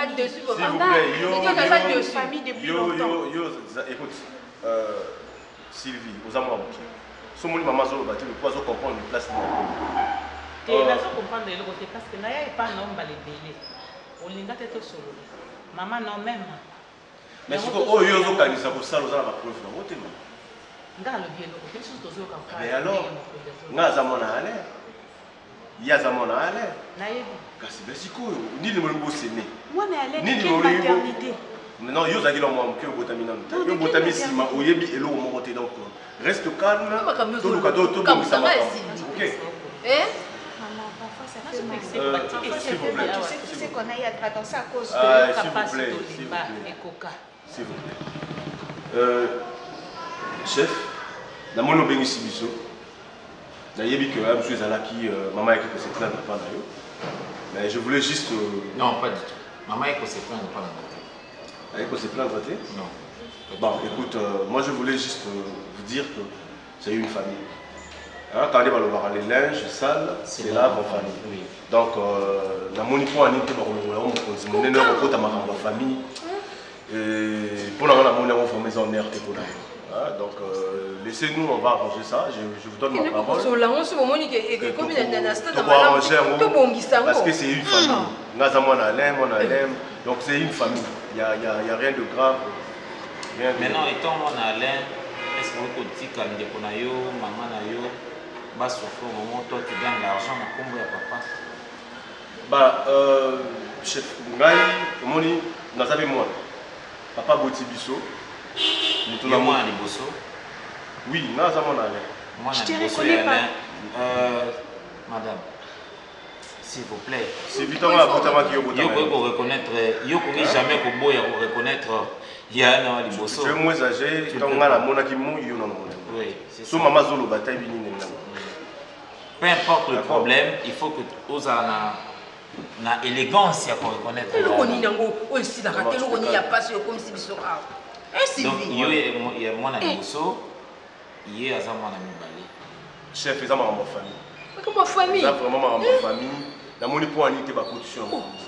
E: yo, yo, yo, écoute, Sylvie, aux amours. Si mon maman zo bâti, le poids comprendre une place.
D: Tu n'as pas comprendre le côté parce que là, il n'y a pas un homme balé délai. On l'a fait tout seul. Maman non même.
E: Mais ce que oh yo zo kanisa ko sala za ba preuve na motema.
D: Ngalo bien ko quelque chose tozo ka ka.
E: Mais alors, nga za mona ale. Ya za mona ale.
D: Na yebi.
E: Kasi besiko ni le mo sene.
H: Moi na ale ni quelle maternité.
E: Mais non, yo za ki lo mo ke botamina. Yo botamina sima oyebi elo mo moté donc reste calme. Tout le cadeau tout bon ça va. OK.
C: Eh?
H: Tu sais qu'on a eu à traverser à cause de
E: la capacité de débat et coca. S'il vous plaît. Euh, chef, dans mon obéi ici, biso, d'ailleurs, que je suis là qui maman est que c'est plein de pas d'ailleurs. Mais je voulais juste.
F: Non, pas du tout. Maman est que c'est plein de pas d'ailleurs.
E: Elle est que c'est plein de voter?
F: Non.
E: Bon, écoute, euh, moi je voulais juste euh, vous dire que c'est une famille. Hein, quand on va le voir les linges sales, c'est là mon famille. Oui. Donc, dans mon niveau, on a ma famille. Et pour la maison, on maison en R T. Donc, laissez-nous, on va arranger ça. Je, je vous donne ma parole. Parce que c'est une famille. Donc, c'est une famille. Il n'y a, a, a rien de grave.
F: Rien de... Maintenant, étant mon Alain, est-ce que vous dites que maman bah, sauf au moment où toi tu gagnes l'argent, comment il y a papa?
E: Bah, euh, chef, Ngai, comment dit, nous avons moi, papa Boti Bisso.
F: Et moi, Ali Bosso?
E: Oui, nous avons Alain.
F: Moi, je te reconnais pas. Euh, madame, s'il vous plaît.
E: C'est vite à moi, Botama qui est au Botama.
F: Yo pour reconnaître, yo pour jamais pour reconnaître, il y a un Ali Bosso.
E: Tu es moins âgé, tu as un mona qui mouille, yo non.
F: Oui, c'est ça.
E: So maman zolo bataille bini nena.
F: Peu importe le problème, il faut que osa na na élégance ya ko reconnaître.
I: Le koni nango aussi la raté le koni ya pas sur comme si biso ah. Eh Sylvie.
F: Donc yo il y a mon ami Bosso, il y a ça mon ami Balé.
E: Chef ça ma famille.
I: Comment famille?
E: Ça vraiment ma famille. Na moni pour anité ba condition.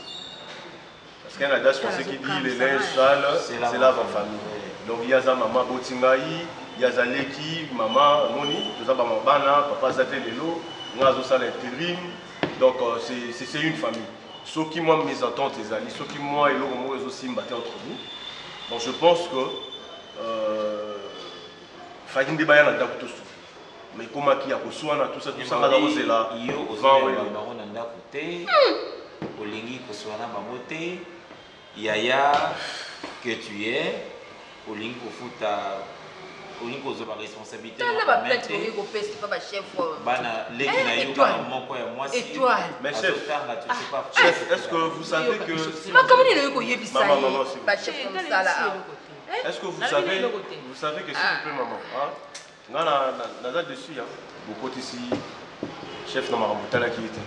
E: Parce qu'il y a des gens qui disent les linges sales, c'est là ma famille. Donc il y a ça maman Botingaï, il y a Zaleki, maman Moni, tout ça maman Bana, papa Zate Lelo, nous avons ça l'intérim. Donc c'est une famille. Ceux qui moi mes attentes les alliés, ceux qui moi et l'autre moi aussi me battaient entre nous. Donc je pense que euh Fagin de Bayana d'Akutosu. Mais comment qui a reçu tout ça tout ça là c'est là.
F: Il y a aussi le baron d'Akuté, Olingi Kosuana Mamote, Yaya que tu es, Olingi Kofuta. On a responsabilité.
I: Tu as plainte pour que tu pas chef.
F: Bana leki na yo ba moko ya mwasi.
I: Étoile.
E: Mais chef,
F: chef,
E: est-ce que vous savez que
I: Ma comment il est ko yebisa
E: maman maman
I: pas chef comme ça là.
E: Est-ce que vous savez vous savez que s'il vous plaît maman, hein? Ngana na za dessus hein. Beaucoup ici chef na marabutala qui était.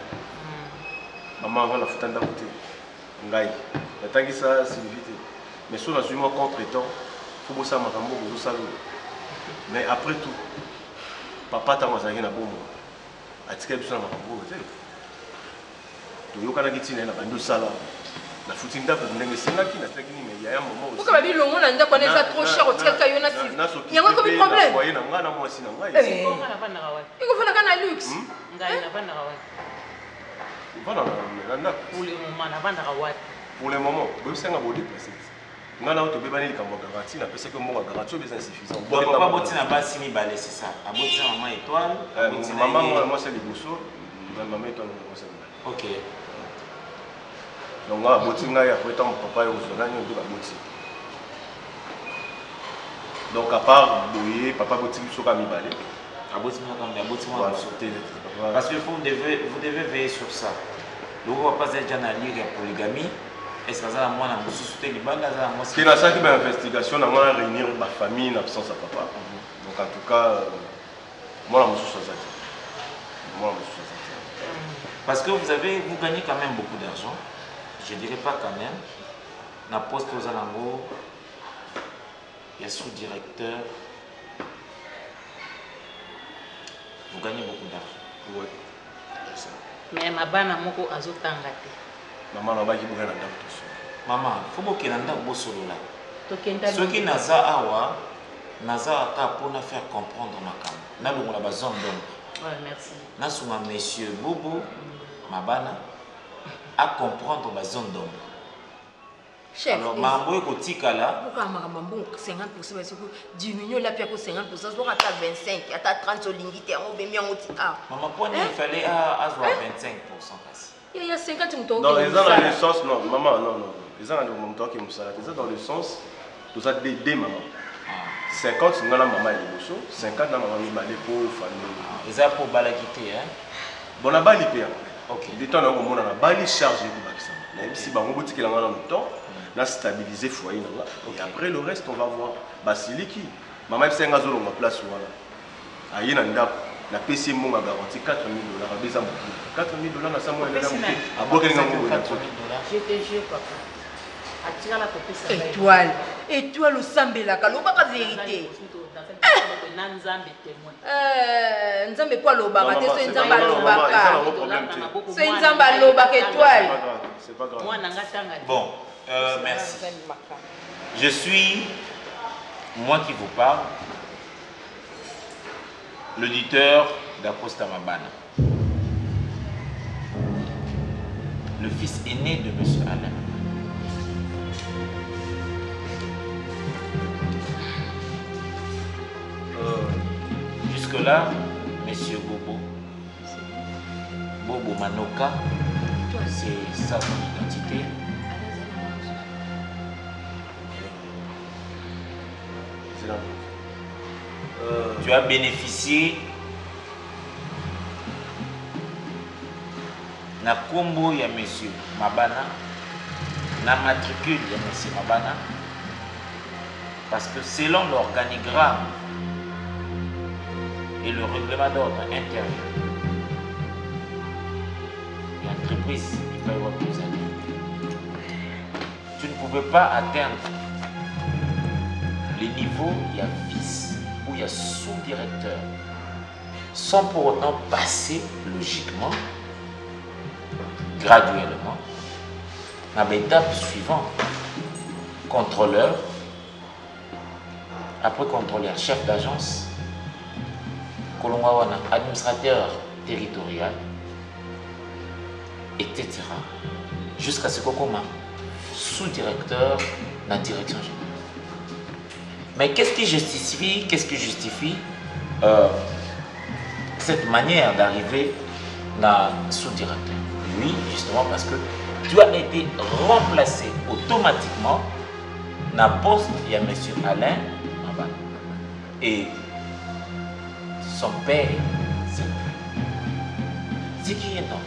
E: Maman va na futanda côté. Ngai. Natangi ça c'est vite. Mais sur la suite moi contre-temps, faut bosser makambo bozo salo. Mais après tout, papa t'a mazaki na bomo. Atika biso na makambo te. To yoka na kitina na bando sala. Na futinda ko ndenge singaki na tekini mais il y a un moment aussi.
I: Pourquoi babi longo na ndako na ça trop cher otika ka yona si. Il y a quoi comme problème?
E: Voyez na ngana moi si na ngai.
I: Eh. Il faut faire kana luxe.
D: Ngai na bana rawat.
E: Bana na na
D: pour le moment na bana rawat.
E: Pour le moment, vous savez nga bodi passer. Ngana auto bebani likambo garantie na pesa que mon garantie est insuffisant.
F: Bon papa botina basi mi balé c'est ça. Abotina maman étoile,
E: maman moi moi c'est les Bosso, maman étoile moi c'est.
F: OK.
E: Donc là botina ya après tant papa yo zona ni ndo ba boti. Donc à part boyer papa botina soka mi balé.
F: Abotina comme abotina va sauter. Parce que vous devez vous devez veiller sur ça. Le roi pas déjà na lire polygamie. Est-ce que ça a moins de soucis de bande à moi?
E: C'est la cinquième investigation, on a réunir ma famille en absence à papa. Donc en tout cas, moi je suis moi je suis
F: parce que vous avez vous gagnez quand même beaucoup d'argent. Je dirais pas quand même. Na poste aux alentours, il y a sous-directeur. Vous gagnez beaucoup d'argent.
E: Oui. Je sais.
D: Mais ma bana moko azotangate.
E: Maman n'a pas qui bouge dans le
F: maman, faut que tu aies un beau solo là.
D: Ce
F: qui n'a pas awa, n'a pas pour faire comprendre ma cam. N'a pas la besoin d'homme.
D: Ouais, merci.
F: N'a pas monsieur Bobo, ma bana, à comprendre ma zone d'homme.
I: Chef.
F: Alors, mambo est tika là.
I: Pourquoi mambo cinquante pour cent parce que diminuer la pierre que cinquante pour cent, c'est à vingt-cinq, à trente solingité, on veut bien au tika.
F: Maman, pour il fallait à vingt-cinq pour cent.
I: Il y a cinquante moutons.
E: Dans les ans dans le sens non, maman non non. Les ans dans le moutons qui me salade. Les ans dans le sens, tout ça des maman. cinquante c'est dans la maman et les bosso. cinquante dans maman malé pour famille.
F: Les ans pour balagité hein.
E: Bon la balle payé.
F: OK.
E: Du temps on a la balle chargée du maximum. Même si bango boutique là dans le temps, là stabiliser foyer là. Et après le reste on va voir basiliki. Maman c'est un zolo en place voilà. Aïe nanda. La P C M a garanti quatre mille dollars à Bézamou. quatre mille dollars à Samuel à Bokengamou.
D: Je te jure, papa. Attire la copie ça.
I: Étoile. Étoile au Sambela, Kaloba la vérité. Euh, Nzambe quoi l'obaka, c'est Nzamba l'obaka. C'est Nzamba l'obaka étoile.
E: C'est pas grave.
F: Bon, euh, merci. Je suis, moi qui vous parle, l'auditeur d'Acosta Mabana, le fils aîné de M. Alain. Euh, Jusque-là, M. Bobo, Bobo Manoka, c'est ça son identité.
E: C'est là.
F: Euh, tu as bénéficié na combo ya monsieur Mabana, na matricule ya monsieur Mabana, parce que selon l'organigramme et le règlement d'ordre intérieur. L'entreprise, il va y avoir plus années. Tu ne pouvais pas atteindre les niveaux, il y a vice ou il y a sous-directeur, sans pour autant passer logiquement, graduellement, à l'étape suivante. Contrôleur, après contrôleur, chef d'agence, administrateur territorial, et cetera. Jusqu'à ce qu'on commence sous-directeur de la direction générale. Mais qu'est-ce qui justifie, qu'est-ce qui justifie euh, cette manière d'arriver à sous-directeur? Oui, justement parce que tu as été remplacé automatiquement dans le poste, il y a M. Alain Mabana. Et son père, c'est ce qui est normal.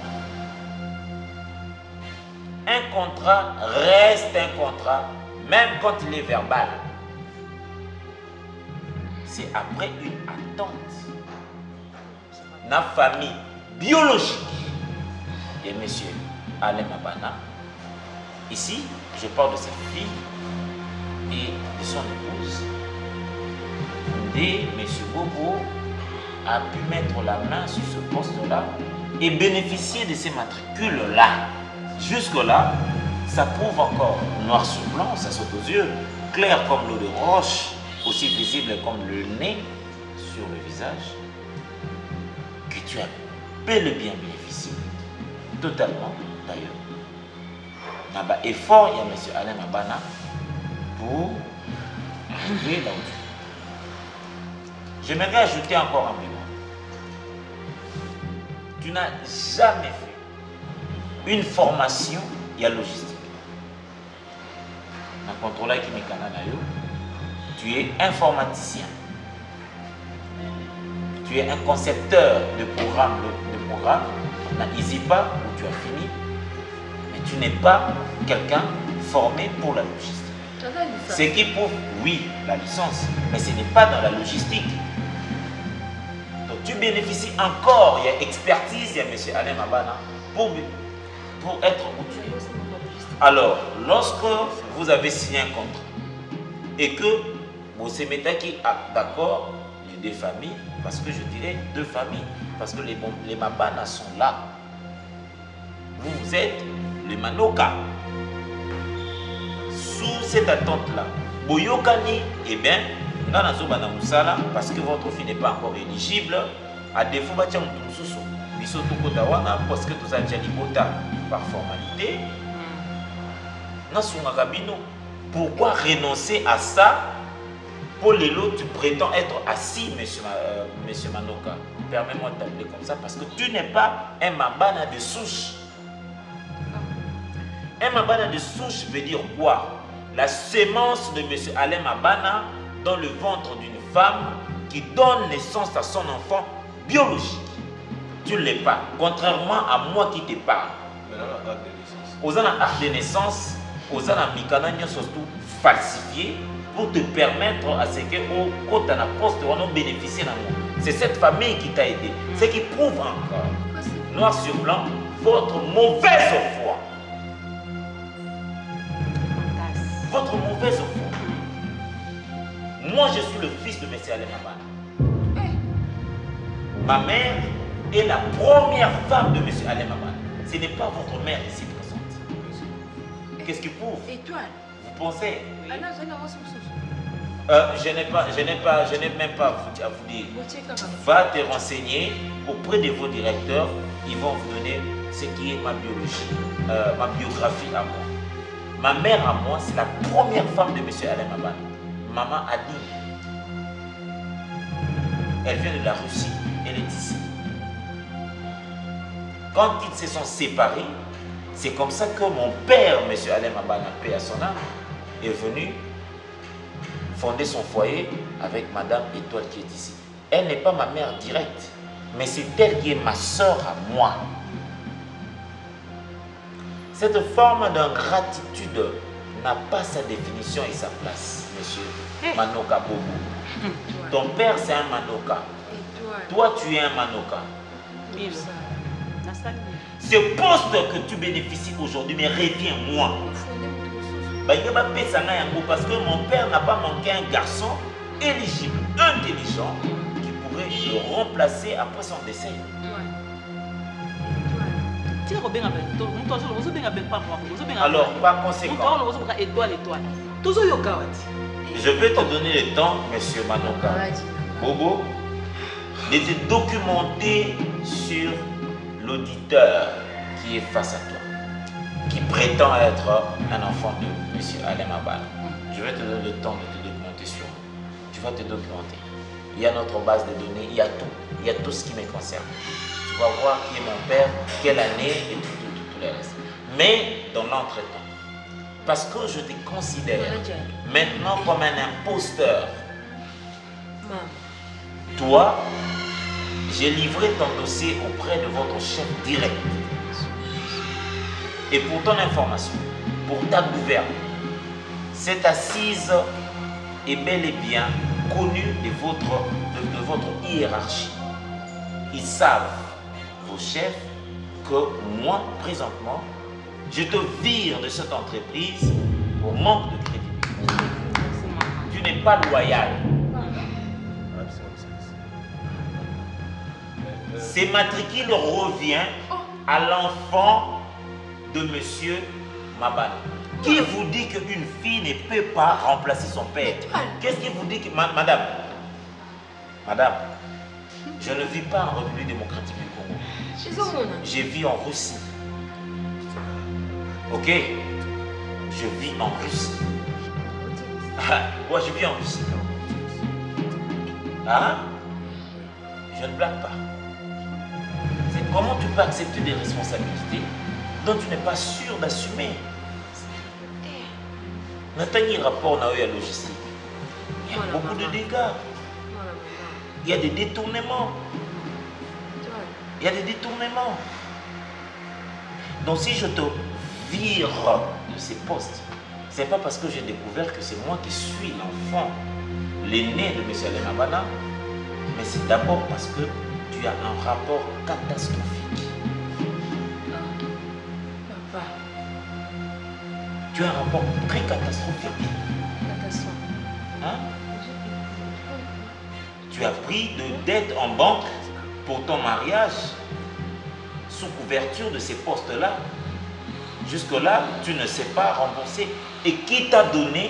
F: Un contrat reste un contrat, même quand il est verbal. C'est après une attente. La famille biologique de M. Alain Mabana. Ici, je parle de sa fille et de son épouse. Dès M. Bobo a pu mettre la main sur ce poste-là et bénéficier de ces matricules-là. Jusque-là, ça prouve encore, noir sur blanc, ça saute aux yeux, clair comme l'eau de roche, aussi visible comme le nez sur le visage, que tu as bel et bien bénéficié, totalement d'ailleurs. Il y a un effort, il y a M. Alain Mabana pour arriver là où tu es. J'aimerais ajouter encore un bémol. Tu n'as jamais fait une formation, il y a logistique. Dans le contrôle qui est Canada, tu es informaticien. Tu es un concepteur de programme, de, de programme. Dans EasyPa, où tu as fini, mais tu n'es pas quelqu'un formé pour la logistique. Ce qui prouve, oui, la licence, mais ce n'est pas dans la logistique. Donc tu bénéficies encore, il y a expertise, il y a M. Alain Mabana, pour pour être où tu es. Alors, lorsque vous avez signé un contrat et que vous se mettez qui d'accord, les deux familles, parce que je dirais deux familles, parce que les, les Mabana sont là. Vous, vous êtes les Manoka. Sous cette attente-là, Boyokani, eh bien, parce que votre fille n'est pas encore éligible, à défaut, parce que tout ça déjà par formalité. Pourquoi renoncer à ça? Pour les lots, tu prétends être assis, monsieur, euh, monsieur Manoka. Permets-moi de t'appeler comme ça parce que tu n'es pas un Mabana de souche. Un Mabana de souche veut dire quoi? La sémence de monsieur Alain Mabana dans le ventre d'une femme qui donne naissance à son enfant biologique. Tu ne l'es pas, contrairement à moi qui te parle. Aux actes de naissance, aux actes surtout falsifiés pour te permettre à ce que au côté de la poste on bénéficie d'un mot. C'est cette famille qui t'a aidé. Ce qui prouve encore, noir sur blanc, votre mauvaise foi. Votre mauvaise foi. Moi, je suis le fils de M. Alain Mabana. Ma mère est la première femme de M. Alain Mabana. Ce n'est pas votre mère ici présente. Qu'est-ce qui prouve?
C: Étoile.
F: Vous pensez?
C: Oui.
F: Euh, je n'ai pas, je n'ai pas, je n'ai même pas à vous dire. Va te renseigner auprès de vos directeurs. Ils vont vous donner ce qui est ma biologie, euh, ma biographie à moi. Ma mère à moi, c'est la première femme de M. Alain Mabana. Maman a dit. Elle vient de la Russie. Elle est ici. Quand ils se sont séparés, c'est comme ça que mon père, M. Alain Mabana, paix à son âme, est venu fonder son foyer avec Madame Étoile qui est ici. Elle n'est pas ma mère directe, mais c'est elle qui est ma soeur à moi. Cette forme d'ingratitude n'a pas sa définition et sa place, monsieur Manoka Bobo. Ton père, c'est un Manoka. Toi, tu es un Manoka. Ce poste que tu bénéficies aujourd'hui me revient moi. Parce que mon père n'a pas manqué un garçon éligible, intelligent, qui pourrait le remplacer après son décès. Alors, par conséquent, je vais te donner le temps, monsieur Manoka, Bobo, de te documenter sur l'auditeur qui est face à toi, qui prétend être un enfant de monsieur Alain Mabala. Je vais te donner le temps de te documenter sur moi. Tu vas te documenter. Il y a notre base de données, il y a tout. Il y a tout ce qui me concerne. Tu vas voir qui est mon père, quelle année et tout, tout, tout, tout le reste. Mais dans l'entretemps, parce que je te considère maintenant comme un imposteur, toi, j'ai livré ton dossier auprès de votre chef direct. Et pour ton information, pour ta gouverne, cette assise est bel et bien connue de votre, de, de votre hiérarchie. Ils savent, vos chefs, que moi, présentement, je te vire de cette entreprise pour manque de crédibilité. Tu n'es pas loyal. Ces matricules revient à l'enfant de monsieur Mabala. Qui vous dit qu'une fille ne peut pas remplacer son père? Qu'est-ce qui vous dit que... Ma, madame, madame, je ne vis pas en République démocratique du Congo. Je vis en Russie. Ok? Je vis en Russie. Moi, je vis en Russie. Hein? Je ne blague pas. C'est comment tu peux accepter des responsabilités dont tu n'es pas sûr d'assumer. Nathalie rapport à la logistique. Il y a beaucoup de dégâts. Il y a des détournements. Il y a des détournements. Donc si je te vire de ces postes, ce n'est pas parce que j'ai découvert que c'est moi qui suis l'enfant, l'aîné de M. Alain Mabala, mais c'est d'abord parce que tu as un rapport catastrophique.
C: Papa.
F: Tu as un rapport très catastrophique.
C: Catastrophe.
F: Hein? Tu as pris de dettes en banque pour ton mariage sous couverture de ces postes-là. Jusque-là, tu ne sais pas rembourser. Et qui t'a donné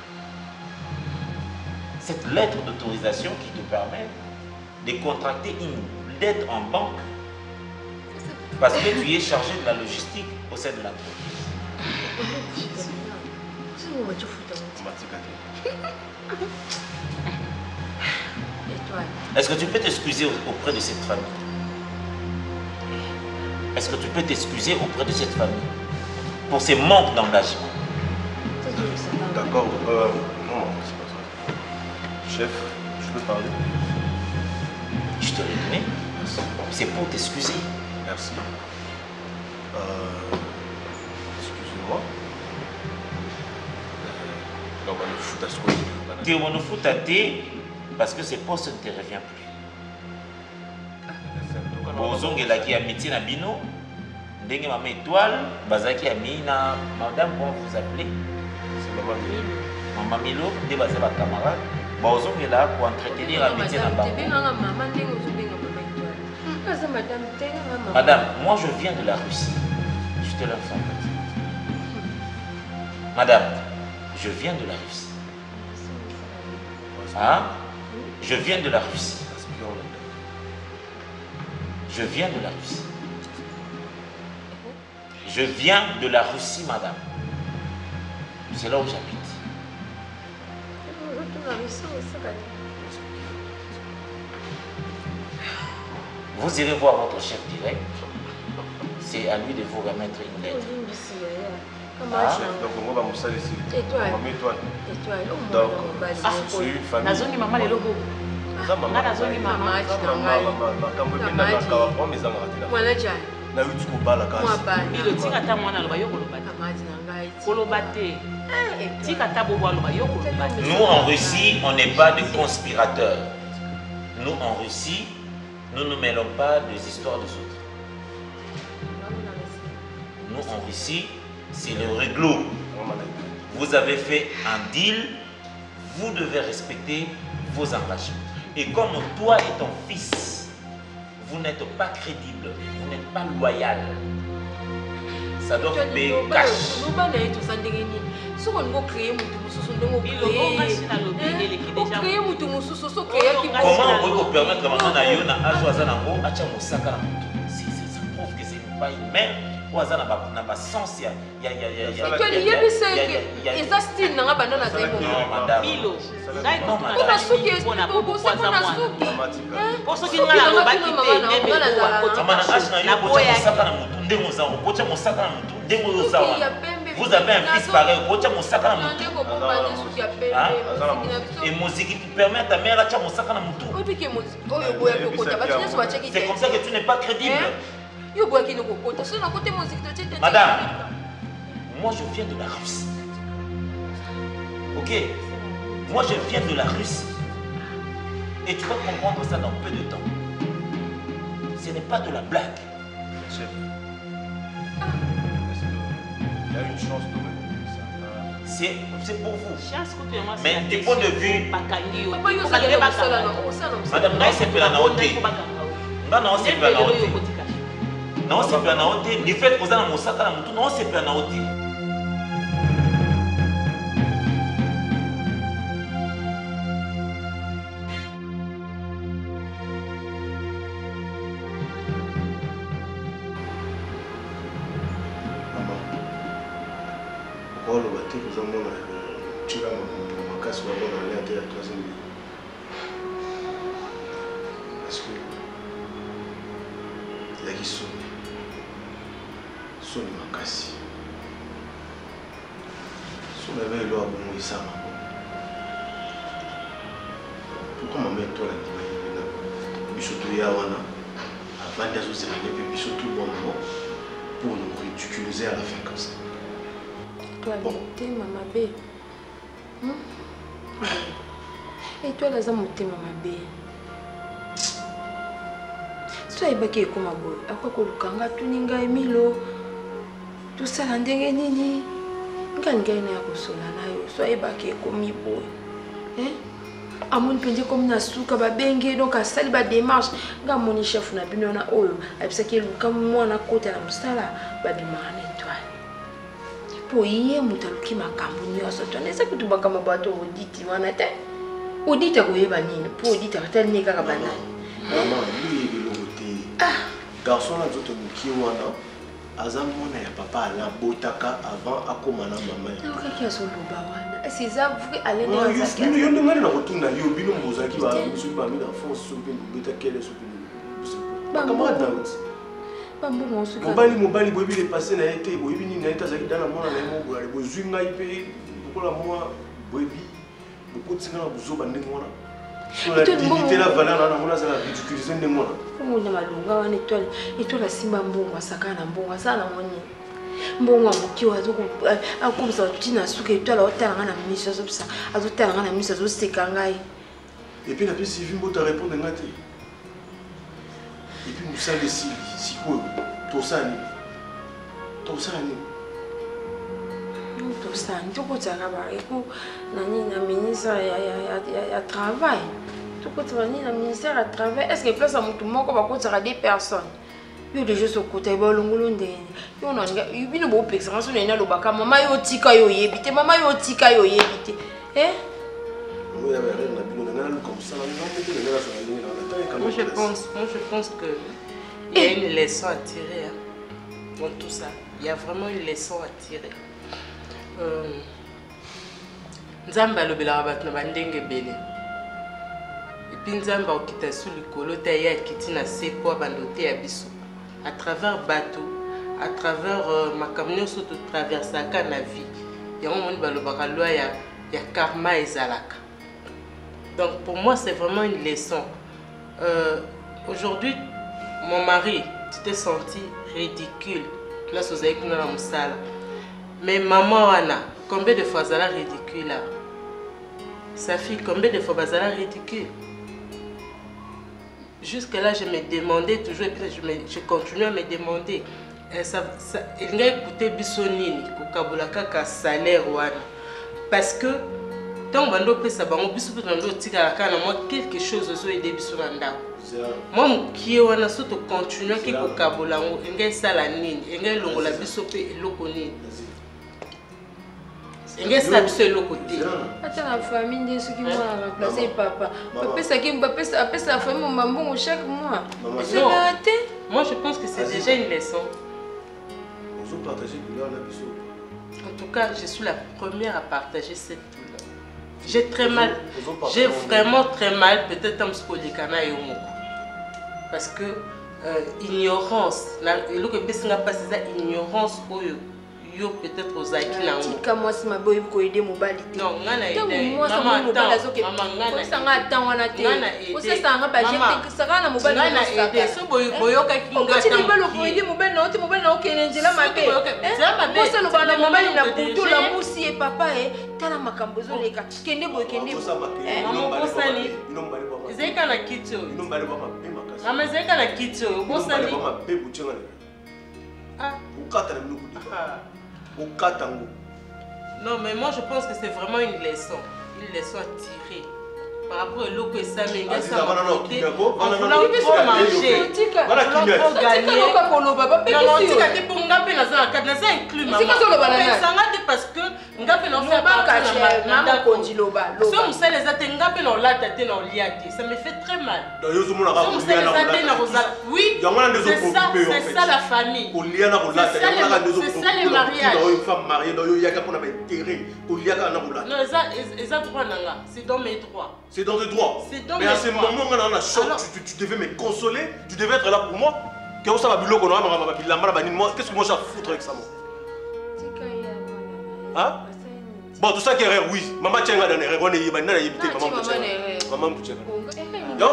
F: cette lettre d'autorisation qui te permet de contracter une dette en banque? Parce que tu es chargé de la logistique au sein de l'entreprise. Est-ce que tu peux t'excuser auprès de cette famille? Est-ce que tu peux t'excuser auprès de cette famille pour ces manques d'engagement?
E: D'accord, euh, non, c'est pas ça. Chef, je peux parler?
F: Je te l'ai donné. C'est pour t'excuser.
E: Merci. Euh, Excusez-moi. Non, on va fout à ce qu'on
F: dit. On va fout à thé parce que ces postes ne te reviennent plus. Bozong est là qui a métier na bino. Ndenge maman étoile, bazaki a mis na madame, comment vous appelez?
E: C'est maman Milo.
F: Maman Milo, des basés ma camarade. Bozong est là pour entretenir un métier na banque. Madame, moi je viens de la Russie. Je te l'informe. Madame, je viens de la Russie. Hein? Je viens de la Russie. Je viens de la Russie. Je viens de la Russie, madame. C'est là où j'habite. Vous irez voir votre chef direct. C'est à lui de vous remettre une lettre.
E: Ah, chef, donc on va me saluer ici.
C: Étoile.
E: Maman étoile.
C: Étoile.
E: Donc, je suis famille.
K: Nazongi maman les logos.
C: Nga nazongi mama
K: milo tika ta mwana aloba yo koloba koloba te tika ta bobo aloba yo koloba te.
F: Nous en Russie, on n'est pas des conspirateurs. Nous en Russie, Nous ne mêlons pas des histoires des autres. Nous, en Russie, c'est le réglo. Vous avez fait un deal, vous devez respecter vos engagements. Et comme toi et ton fils, vous n'êtes pas crédible, vous n'êtes pas loyal, ça doit payer cash. Comment on peut permettre que maman na yo na ajo azana ngo acha mosaka na moto? Ça prouve que c'est pas humain. Ou azana ba na ba sens ya ya ya ya ya.
C: Et toi il y a bis eza style na banda na zeko.
D: Bilo. Ngai ko
C: na ba suki na bobo sa na suki.
D: Ko suki ngala lo ba kite ngebe ko ko.
F: Mama na ajo na yo ko mosaka na moto ndengo za ko cha mosaka na moto ndengo za wa. Vous avez un fils pareil, ko cha mosaka na moto. Et musique qui permet à ta mère de faire mosaka na moto. C'est comme ça que tu n'es pas crédible. Madame, moi je viens de la Russie. Ok? Moi je viens de la Russie. Et tu vas comprendre ça dans peu de temps. Ce n'est pas de la blague.
E: Chef, il y a une chance de
F: c'est pour vous. Mais du point de vue, madame, non, c'est pas la haute. Non, non, c'est pas la haute. Non, c'est pas la haute. Du fait que vous avez un moussaka na mutu, non, c'est pas la haute.
E: Oh, le bateau, nous avons tu l'as mon casse ou avoir aller à la troisième ligne. Parce que il y a qui sont sont ma casse. Sont la veille là bon il ça ma. Pourquoi ma mère toi la dit là? Surtout il y a wana avant d'aller se réveiller puis surtout bon pour nous ridiculiser à la fin comme ça.
C: Bon. Maman B. Et toi, là, ça m'a été maman B. Toi, il y a comme un boy. À quoi que le kanga, tu n'es pas Emilo. Tout ça, l'an dernier, ni. Quand il y a un sola, soit il y a comme un boy. Hein? À mon pays, comme na souka, ba bengue, donc à salle, ba démarche. Quand mon chef n'a pas na oyo, à ce qu'il comme moi na côté la mustala, ba bimane toi. Pour y mutaluki makambo nyonso toneza kutu bakama bato oditi wana te odita koyeba nini po odita katali kaka banani
E: maman lui bilongote ah garçon la zoto muki wana azamona ya papa ala botaka avant akomana mama
C: ya okaki azoloba wana c'est ça vous allez dans
E: la salle yo yo ngani na kotunda yo bino mbozaki ba biso ba mina force so bino beta kele so bino ba comment dans mobali mobali boyebi le passé na été boyebi nini na été azali dans la mona na mo bola bozwi ngai pe bokola moi boyebi bokotinga na buzoba ndenge wana la dignité la valeur na mona za la ridiculiser ndenge wana
C: mona malunga wana étoile étoile simba mbongo asaka na mbongo sana moni mbongo amoki wazo akomisa tina suka étoile otala na miso azopsa azotala na miso azoseka ngai
E: et puis la puis si vimbo ta répondre ngati. Et puis nous savons si si quoi tout ça ni tout ça ni
C: tout ça ni tout quoi ça va et quoi nani na ministre ya ya ya travail tout quoi ça ni na ministère à travail est-ce que place à mon tout monde va quoi ça des personnes yo déjà so côté ba longolo ndeni yo na yo bino bo expérience na na lobaka mama yo tika yo yebite mama yo tika yo yebite eh
E: moi ya ba na bino na na comme ça na na na na
I: Moi je pense, moi je pense que il y a une leçon à tirer hein, dans tout ça. Il y a vraiment une leçon à tirer. Nzamba lobela bat na bandenge bele. Et puis nzamba okita sous le colo ta ya kiti na sepo bandote ya biso. À travers bateau, à travers euh, ma camion surtout traverser la vie. Il y a un moment balobaka loi ya ya karma ezalaka. Donc pour moi c'est vraiment une leçon. Euh, Aujourd'hui, mon mari, tu t'es senti ridicule. Là, vous avez dans la salle. Mais maman, Anna, combien de fois elle a ridicule là? Sa fille, combien de fois elle a ridicule?
O: Jusque-là, je me demandais toujours, et puis je, me, je continue à me demander, eh, ça, ça, il a écouté Bissonini, Kokabola Kaka salaire, parce que tant que je fais quelque chose aussi aider Bissonanda. Moi, qui est en train de continuer à Kokabola, il y a ça nini, il y a l'ongola Bissopé et l'okoni. Il y a ça de l'autre côté.
C: Attends, la famille de ceux qui vont remplacer papa. Papa, ça qui papa, ça la famille mon maman chaque mois.
O: Non. Moi, je pense que c'est déjà une leçon. En tout cas, je suis la première à partager cette douleur. J'ai très mal, j'ai vraiment très mal, peut-être un psycholikana et homo. Parce que euh, ignorance, et le que Bessinga passe, c'est ça, ignorance pour eux. Yo peut-être aux acquis là.
C: Tika moi si ma boy ko aider mobali.
O: Non, ngana aider.
C: Moi ça mo mobali azoke. Maman ça nga attend wana te. Ko ça ça nga ba j'ai ça nga na mobali. Ngana aider. So boy boyoka kinga. Ko ti libalo ko aider mobali na ote mobali na okene njela mabe. Moi ça lo bana mobali na butu la musi et papa eh tala makambo zo leka. Kende boy kende.
O: Maman ko sani. Zeka na kitu. Inombali ba mapema kasi. Mama zeka na kitu. Ko sani. Ba mapebu tshanga. Ah, ukata na mnuku. Ah. Non, mais moi je pense que c'est vraiment une leçon, une leçon à tirer. Par rapport à l'eau que ça m'a ça m'a côté. On voulait trop manger. On voulait trop gagner. Non, non, tu as dit pour Ngapé dans un cadre, ça inclut maman. C'est parce que Ngapé n'a fait pas de maman Kondiloba. Si on sait les athées, Ngapé n'a pas tâté dans l'Iati, ça me fait très mal. Si on sait les athées dans Rosal, oui, c'est ça, c'est ça la famille. C'est ça les mariages. Une femme mariée, il y a qu'on avait terré, il y a qu'on a roulé. Non, ça droit nanga, c'est dans mes droits.
E: C'est dans tes droits. Mais à ce moment où on a choc, tu, tu, tu devais me consoler, tu devais être là pour moi. Qu'est-ce que moi j'ai à foutre avec ça? Hein? Bon, tout ça qui est rare, oui. Maman tient à donner, on est y, maman est maman maman maman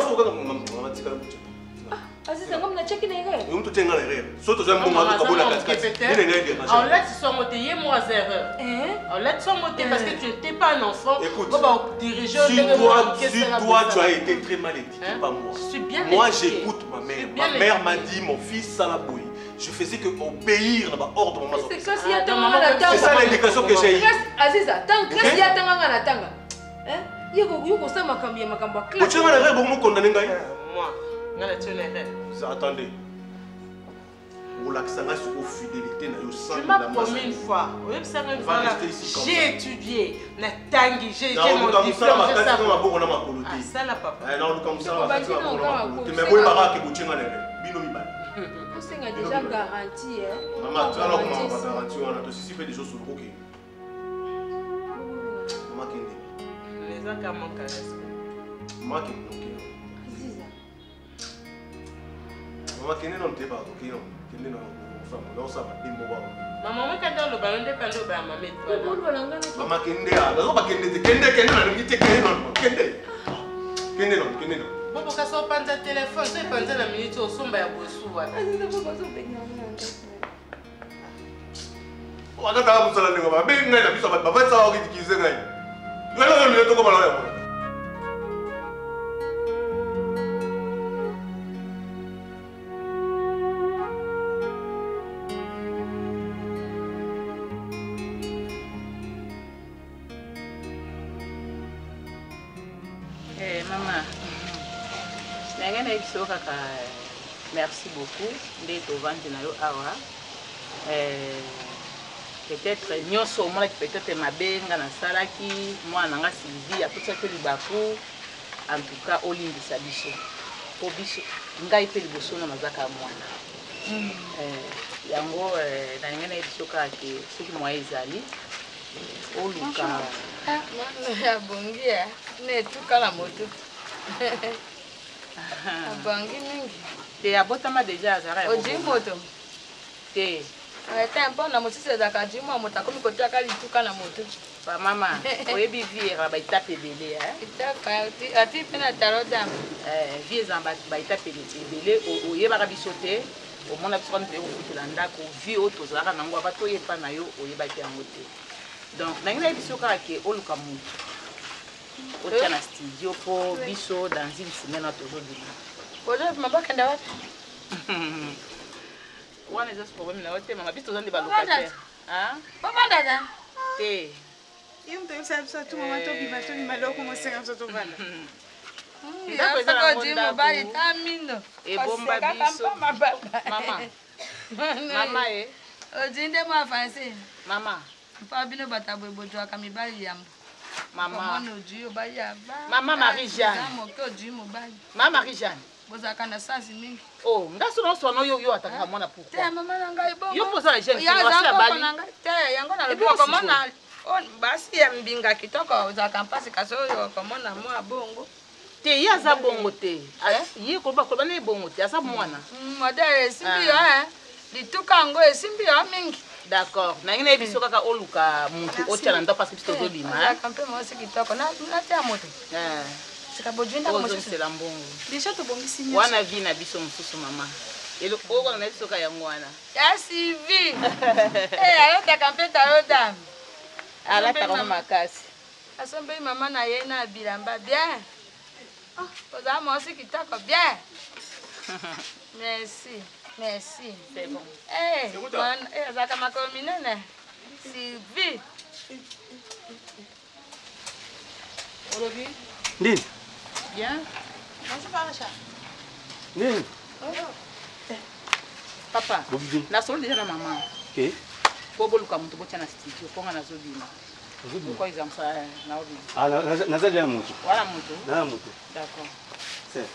C: Aziza ngam na cheki na erreur.
E: Yo mtu tenga na erreur. Soto za mbongo akabola katikati.
O: Nene ngende machin. On laisse son moté yé moi erreur. Hein? On laisse son moté parce que tu n'étais pas un enfant.
E: Écoute.
O: On va diriger
E: si toi, si toi tu as été très mal éduqué, pas moi.
O: Je suis bien
E: Moi j'écoute ma mère. Ma mère m'a dit mon fils Salaboui. Je faisais que obéir dans ordre maman.
C: C'est ça si attends la tanga.
E: C'est ça l'éducation que j'ai eue.
C: Aziza, tant que si attends ngana tanga. Hein? Yego yego ça makambi makambo classe.
E: Tu vas la beaucoup condamner ngai.
O: Moi.
E: Attendez. Vous l'accentez sur la fidélité dans le sang.
O: Tu m'as promis une fois. J'ai étudié. J'ai mon diplôme. Je sais ah, ça là, papa.
E: Non, comme ça, on va faire mais vous m'avez dit que vous avez
C: déjà garanti.
E: Maman, tu as comment on va garantir? On a aussi fait des choses sur le bouquet. Maman qui est.
O: Les accords manquent à respect.
E: Maman qui est. Maman qui est non t'es pas ok non qui est non femme non ça va dimbo ba
O: maman quand dans le ballon de pando ba maman toi
E: maman qui est là non pas qui est qui est qui est non qui est qui est non qui est qui est non qui est non
O: bon parce que on prend téléphone c'est pendant la minute au somba ya bosu wa
E: on va ta musala ngo ba be ngai na biso ba ba tsa o kikize ngai ngalo le to ko bala ya
D: merci beaucoup d'être au ventre de awa. Peut-être nyonso moi peut-être ma benga na salaki moi nanga Sylvie a tout ça que libaku en tout cas olindi sabiso po biso ngai pe liboso na mazaka mwana eh yango na ngene bisoka ke soki moi ezali oluka
I: ah non ya bongia ne tukala moto abangi mingi
D: te abotama deja azara
I: oji moto
D: te
I: ata mpona mosisi ezaka ji mwa moto akomi kotiaka lituka na moto
D: ba mama oyebi vie baitape ebele
I: ati mpe na talo dame
D: vie eza baitape ebele oyebaka biso te omona biso kana mpe okofutela ndako vie oyo tozalaka nango aba toyepa na yo oyebaki yango te donc nangi nayebi biso kaka ke oluka motu otia na studio mpo biso dans une semaine tozobima
I: Bonjour, maman, quand est-ce
D: wana eza problème na yo te mama biso toza nde balocataire
I: papa dada
D: te
K: ye moto oyebisa biso atu mama tobima tobima loko mosenga biso tovanda
I: odi mobali ta mindo
D: ebomba biso mama mama e
I: odi nde mo afansi
D: mama
I: mpa bino bato boye bozwaka mibali yambo
D: mama
I: odi obali ya
D: mama Marie Jeanne
I: moke odi mobali
D: mama Marie Jeanne
I: bozalaka na sansi mingi
D: oh ngaso noswana oyo yo atakaka mwana pourquoi
I: te mama na ngai bongo
D: yo poza la jeune
I: te yango nalobi okomona basi ya mbinga kitoko ozalaka mpasi kasi oyo okomona mwa bongo
D: te ye aza bongo te ye koloba koloba na ye bongo te aza mwana
I: modele esimbi yo lituka yango esimbi yo mingi
D: d'accord nangi nayebi biso kaka oluka mutu otya na ndo parce biso tozolima
I: ozalaka mpe mwasi kitoko natia moto
D: ozosela mbongo wana vi na biso mosusu mama oyo na biso ka yango wana
I: ya sivi ayotaka mpe tayodame
D: alataka mo makasi
I: asombeli mama na ye na bilamba bien ozala mwasi kitoko bien merci merci
D: c'est bon
I: azalaka makolo minene sivi
D: olobi
J: ndini
D: bien bonjour Paracha
J: ndini
D: papa
J: bobibi
D: nasolo déjà na mama
J: ok
D: po boluka moto botia na studio mponga nazobima ko eza msa naobima
J: nazali ya moto
D: wana moto
J: na moto
D: d'accord
J: c'est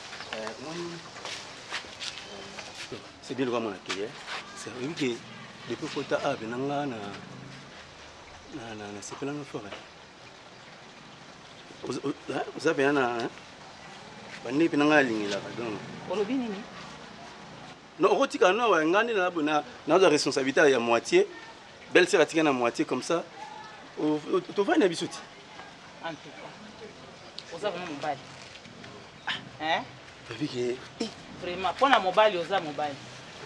J: c'est bien le vraiment là c'est oui que depuis kota a benanga na na na sepela na forêt vous avez un bandi benanga lingila donc
D: olobi nini
J: non rotika no wa ngani na bona na za responsabilité ya moitié belle sœur atika na moitié comme ça tu vas na bisuti
D: en tout cas oza vraiment mobile hein
J: vu que
D: vraiment pona mobile oza mobile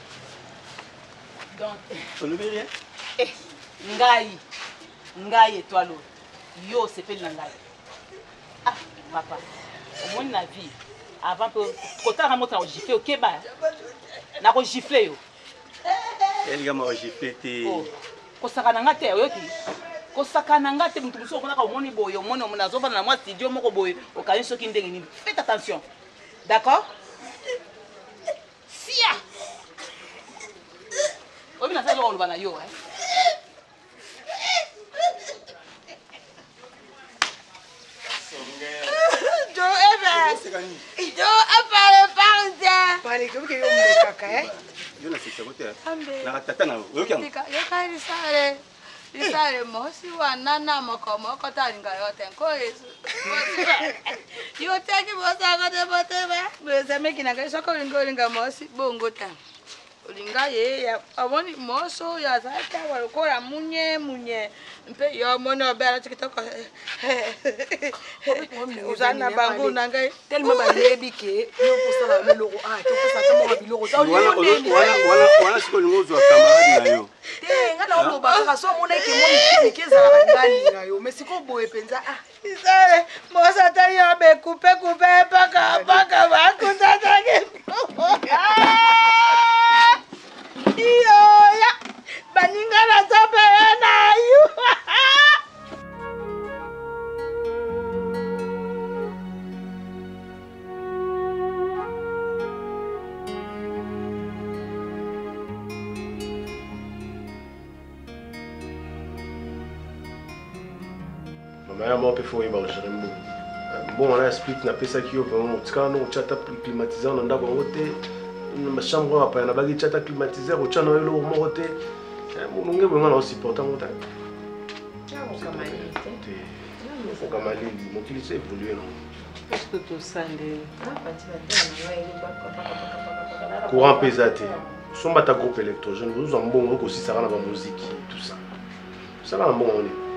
D: donc
J: olobi rien
D: eh ngai ngai étoile yo sepeli na ngai ah papa omoni na vie avant que kotanga moto na gifler okeba na ko gifler yo
J: elle gama ko gifler te
D: kosaka na ngate oyoki kosaka na ngate mutu muso konaka omoni boye omoni omona azova na mwa studio moko boye okali soki ndenge nini faites attention d'accord sia obi na sala oloba na yo eh
I: Jo ebe. Jo apare parze.
K: Pare que eu me caca, é?
J: Eu não sei se eu tenho. Na tata na, eu quero.
I: Eu quero sare. Isare mosi wa nana moko moko taringa yote ko yesu. Yo teki bosa ga de botebe. Bese mekina ga soko ringo ringa mosi bongo ta. Olinga ye ya aboni moso ya zaka walokora munye munye mpe yo mona obera tikitoko uzana bangu nanga
K: tellement ba yebi ke yo posala le logo ah to posa ta mo biloko ta
J: wala wala wala wala siko lingo zo camarade na yo
K: te ngala ono ba ka so mona ke mo ni ke za ba ngani na yo mesiko boye penza ah
I: isare mosa ta yo be coupe coupe paka paka ba kutata ke iyo ya baningana tope na you
E: mama ya mo pe fo yeba gérer mo bon on a explique na pesa ki yo vraiment tika no chata climatiseur na ndako wote ma chambre apa na bagi chata climatiseur o chano yo mo wote mo nge bonga na supporter mo ta kama lili mo kilise évoluer non
O: est-ce que tu sande
E: courant pesate somba ta groupe électrogène vous en bon ko si ça na ba musique tout ça ça va bon on est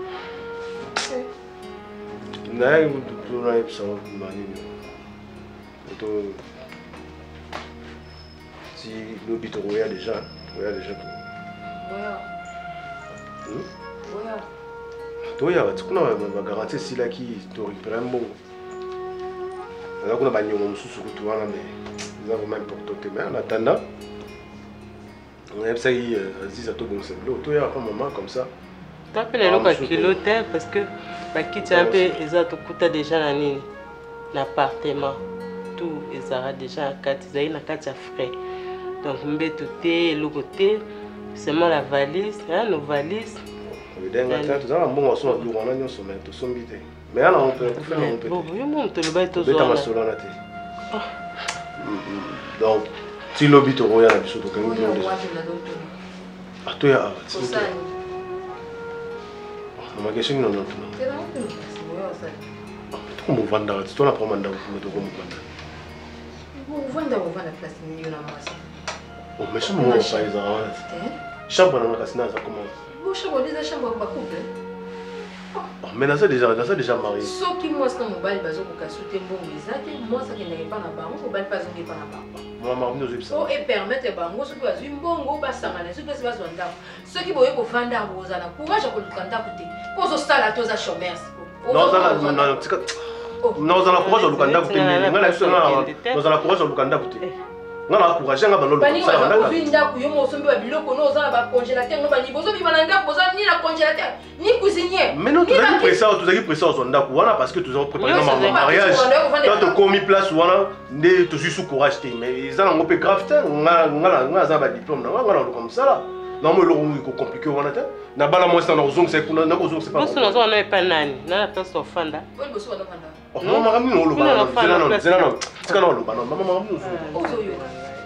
E: naye tunayebisa manini to si lobi tokoya déjà tokoya déjà toya tikuna bagaranti esilaki torécupéra mbongo Là, on a bagné mon sous sur tout, mais c'est vraiment important. Mais en attendant, on a essayé Aziz à tout bon c'est l'eau. Tout est à un moment comme ça.
O: Tu appelles les locaux kilotaires parce que bah qui tu appelles ils ont tout déjà la ligne, l'appartement, tout ils aura déjà à quatre, ils ont une carte à frais. Donc mbé tout est le côté, seulement la valise, hein, nos valises.
E: Mais d'un temps, tout ça, on va se mettre on a nous sommet, tout sombité. Mais là on peut faire on peut.
O: Bon, yo monte le bail tout
E: ça. Beta masola na té. Donc si lobby to roya na biso to kan ngi ndo. Ah to ya ah. Ma question non non. Como vanda, tu na proma nda ku to como vanda.
C: Vous vendez vous vendez place ni na massa.
E: Oh mais ça moi ça ils ont. Chambre na kasina ça comment?
C: Vous chambre déjà chambre ba couple.
E: Mais là ça déjà là ça déjà marié.
C: Ce qui moi c'est mobile bazo ko kasute mbongo ezate moi ça qui n'est pas na bango mobile pas zongi pas na bango.
E: Moi mari nous ebisa.
C: Oh et permettre bango ce que bazui mbongo ba sangana ce que c'est bazo ndako. Ce qui boye ko vanda bozana courage ko lukanda kuti. Pozo sala toza chômeurs.
E: Non ça non non tika. Non ça la courage lukanda kuti. Ngala eso na non ça la courage lukanda kuti. Ngala courage nga balolo.
C: Bani wa ko vinda ku yo mo sombi ba biloko no za ba congélateur no ba ni bozo bi bananga bozo ni la congélateur ni cuisinier.
E: Mais non tu as pris ça tu as pris ça au ndako wana parce que tu as préparé mon mariage. Quand tu commis place wana ndé tu suis sous courage té mais ça na ngopé grave té ngala ngala ngala za ba diplôme na ngala comme ça là. Non mais le ko compliqué wana té. Na bala moi ça na ozong c'est kuna na ozong c'est pas.
O: Bosso na zo na pas nani na la place ofanda.
C: Oui bosso na ofanda.
E: Oh maman mami no lo ba. Zena no zena no. Tika no lo ba no maman mami no.
C: Ozo yo.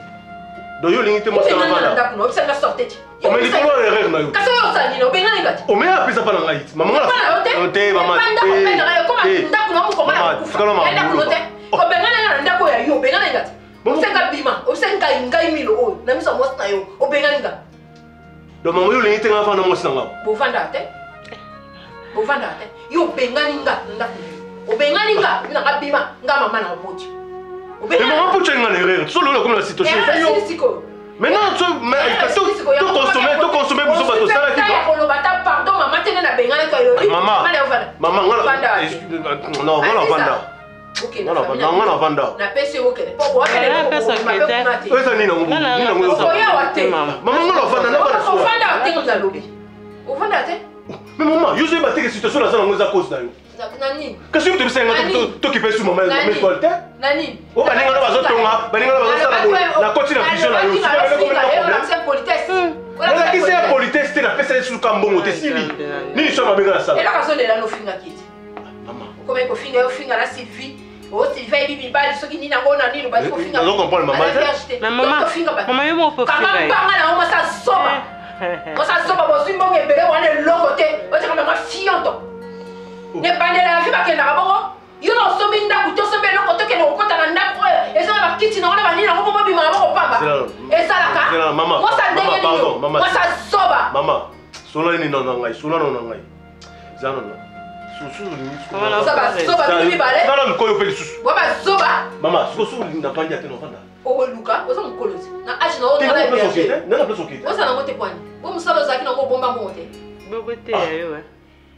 E: Do yo lingi te mo sana bala.
C: Ndako no obisa na sortete.
E: O mais il faut erreur na yo.
C: Kaso yo sali no benga ngati.
E: O mais apesa pa na ngai. Maman la. O te maman.
C: Te. Ndako no ko mala.
E: Tika no maman.
C: O benga na ndako ya yo benga ngati. Obisa ka bima, obisa ngai ngai milo o. Na misa mo sana yo. O benga ngati.
E: Do maman yo lingi te nga fa na mo sana.
C: Bo vanda te. Bo vanda te. Yo benga ngati ndako. O benga ngati na ka bima nga mama na opoti.
E: Mais maman pour tu as une erreur, solo là comme la situation. Mais non, tu mais tu tu consommer, tu consommer pour ce bateau ça là qui va.
C: Pardon maman tenez na benga ka yo.
E: Maman. Maman ngala. Non, ngala vanda.
C: OK.
E: Non, non, ngala vanda.
C: Na pese OK. Pour voir que
O: na pese OK.
E: Oui, ça ni na ngo. Ni na ngo. Maman ngala vanda na vanda.
C: O vanda te ngala lobi. O vanda te.
E: Mais maman, yo je battre que situation là ça ngo za cause na yo.
C: Nani?
E: Qu'est-ce que tu sais quand tu qui fais sous maman mais volte?
C: Nani?
E: O baninga na bazo tonga, baninga na bazo sala na continue la vision na yo.
C: C'est politesse.
E: Voilà qui c'est politesse te na pesa sur kambongo te sili. Ni so mabenga na sala.
C: Et la raison de la no finga kiti. Maman. Comment ko finga yo finga la Sylvie? O Sylvie bibi bali so ki ni na ngona ni no ba ko finga.
E: Non comprendre maman.
O: Mais maman. Maman yo mo po finga.
C: Kama banga na o sa soba. O sa soba bo simbo ngebele wana lokote. O te kama ma fionto. Ne bande la vie bakenda kabongo yo no sombi ndaku to sombi lo koto kene okota na ndaku e ça ba kitchen na ba nina ko bobi mama ko pamba e ça la ka
E: maman
C: moi ça ndenge ni moi ça soba
E: maman solo ni no ngai solo no ngai za no susu ni
C: maman ça ba soba ni bale
E: na na ko yo pe susu
C: wa ba soba
E: maman susu ni na panja te no fanda
C: o luka o ça mkolozi na age na o na la
E: berger na na place okite
C: o ça na mote kwani o musalo zaki na ko bomba mote
O: bobote yo wa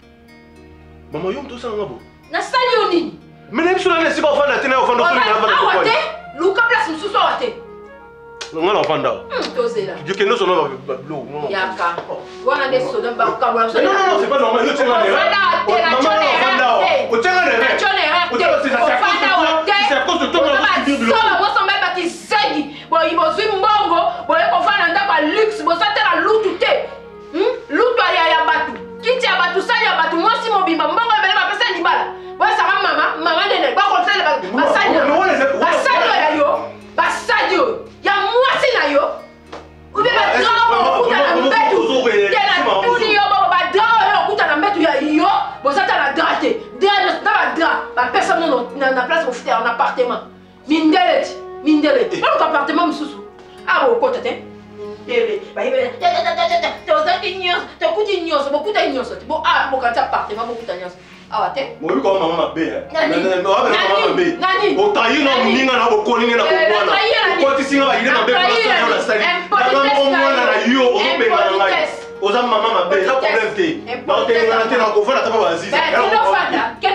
E: maman yo mto sana ngabo
C: na sali yo nini
E: mais na biso na nesi ba fanda te na fanda ko ni na fanda ko
C: kwani luka place mususu awate
E: ngala fanda
C: tozela
E: je que nous sommes lo
C: yaka wana de soda ba ka wala
E: non non c'est pas normal yo tsenga ne maman fanda o tsenga ne
C: na chone ha te fanda wa te c'est à cause de toi on dit so moi somba ba ki segi bo ibo zwi mbongo bo ko fanda ndaka luxe bo satela lutu te hm lutu ya ya batu kiti ya batu sali ya batu mwasi mobimba mbongo ebele bapesa libala boya saka mama mama ndene bakosala basali basali ya yo basali yo ya mwasi na yo ube badrao okuta na mbetu tena tuni yo bako badrao yo okuta na mbetu ya yo bozata na dra te dra na badra bapesa mono na place bofute en appartement mindele ti mindele baluka appartement mosusu abo okota te bébé bayibe tozaki nyonso tokuti nyonso bokuta nyonso te bo a bokati appartement bokuta nyonso awa te
E: mobi ko mama mabe eh
C: nani
E: nani
C: nani
E: o tayi no ninga na bokoni na bokwana ko tisinga ba ile mabe ko sa na sali na ko mwana na yo o be na ngai oza mama mabe la problème te na te na te na ko fana tapa baziza
C: kendo fanda kendo fanda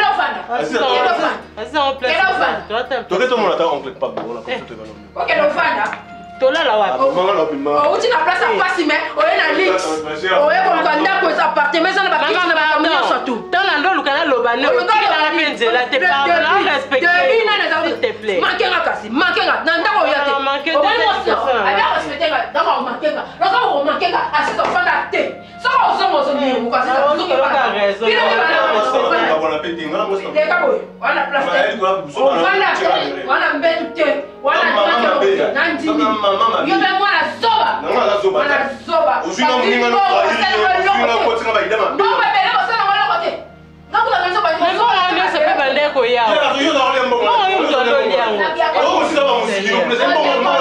O: Aziza on place.
E: Toke to mona ta oncle pas bon, on a consulté ba non.
C: OK, no fanda.
O: Tolala wapi?
E: Mama la bima.
C: Oh, uti na place à face mais oye na lit. Oye comme quand ndako sa appartement ça na ba kisi na ba kamia surtout.
O: Tala ndo lukana loba ne. Tala penze la te parle na respecter.
C: Debi na na
O: s'il te plaît.
C: Mankenga kasi, mankenga. Na ndako ya te.
O: Mankenga.
C: Aba respecter nga, ndako mankenga. Ndako mankenga, asi to fanda te. So o so mo so ni mu kasi ça tout pas raison. Bila bila.
E: Bon appétit, ngala mo.
C: De kabo, on a place. On va la on a mbetu te. On a na ndimi. Yo be moi la zoba.
E: Non la zoba.
C: La zoba.
E: Ozuna mninga no kwa hili. Ozuna kwa tsinga ba idama.
C: Non ba bele ko sana wala kote. Non ko la zoba.
O: Mais bon on ne sait pas bande ko ya.
E: Yo na ole mbo.
O: Non yo ndo ndo ya.
E: Oh sila ba musiki. Mais c'est bon bon.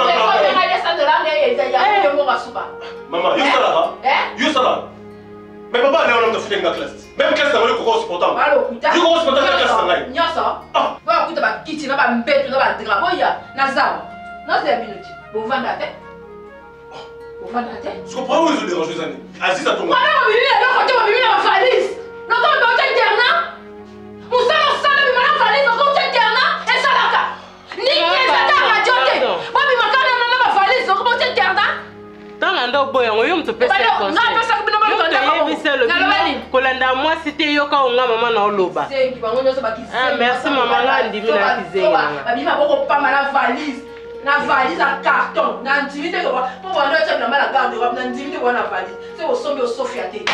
E: Maman, yo sala ba? Yo sala. Mais papa ne on te foutre dans classe. Même classe na wale ko supportant. Yo ko supportant na classe ngai.
C: Nyoso. Ba kuta ba kiti na ba mbetu na ba drapo ya. Na zawa. Non c'est minute. Bon vanda te. Bon vanda te.
E: Je comprends où ils ont dérangé Zani. Aziz a ton.
C: Voilà ma bibi na côté ma bibi na valise. Non quand on est internat. Musa no sana bi na valise on est internat et ça là. Ni que ça ta radio te. Ba bi makana na na valise on est internat.
O: Tala ndo boya ngoyo mto pesa kwa.
C: Na pesa kubina ba ndo
O: ndako. Kolanda moi c'était yoka onga mama na oloba.
C: C'est qui bango nyoso ba kisi.
O: Ah merci maman nga ndimi na kizenga.
C: Ba bi ma boko pa na valise. Na valise en carton. Na ndimite ko ba. Po ba ndo cha na mala garde ko na ndimite ko na valise. C'est au sombi au Sofia te.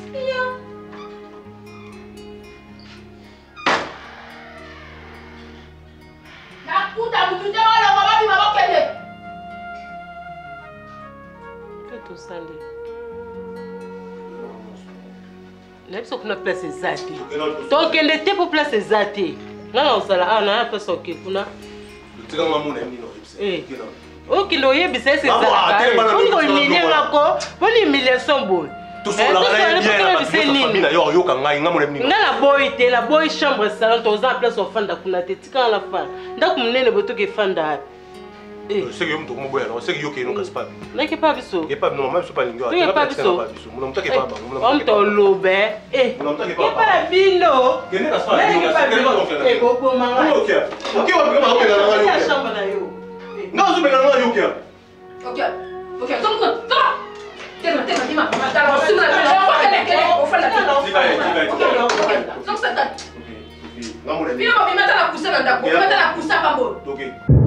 C: Na kuta mutute wala ko ba bi ma bokende.
O: Tout ça Next on a place zati. Donc elle était pour place zati. Non non ça là on a pas ça OK kuna.
E: Tu quand maman aime non.
O: Eh. OK lo yebi c'est c'est ça. On va humilier ngako. On humiliation boy.
E: Tout ça là bien. Na yo yo kanga nga mon aime non.
O: Ngala boy te la boy chambre salon to za place ofanda kuna te tika la fa. Ndaku munene boto ke fanda.
E: C'est que mtu kumboya non c'est que yo ke non casse pas.
O: Na ke pas biso.
E: Ke pas non même c'est pas lingo.
O: Tu pas biso.
E: Mon mta ke pas ba.
O: On to lobe. Eh.
E: Mon mta ke
O: pas. Ke pas bino.
E: Ke ne casse pas.
O: Eh bobo manga.
E: OK. OK wa bima ko na nga yo.
O: La chambre na yo.
E: Non zo be na nga yo ke.
C: OK. OK, donc toi. Tellement tellement dima. Dans le sous la on va faire quel on fait la tête. Donc ça ta. OK.
E: Na mo le.
C: Bino ba bima ta la kusa na ndako. Bima ta la kusa pambo.
E: OK.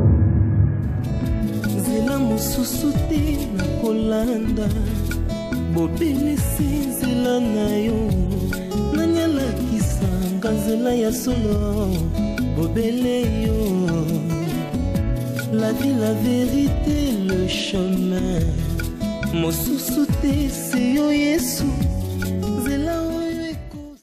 A: Nzela mosusu te na kolanda bobelisi nzela na yo nani alakisanga nzela ya solo bobele yo la vie la vérité le chemin mosusu te se yo Yesu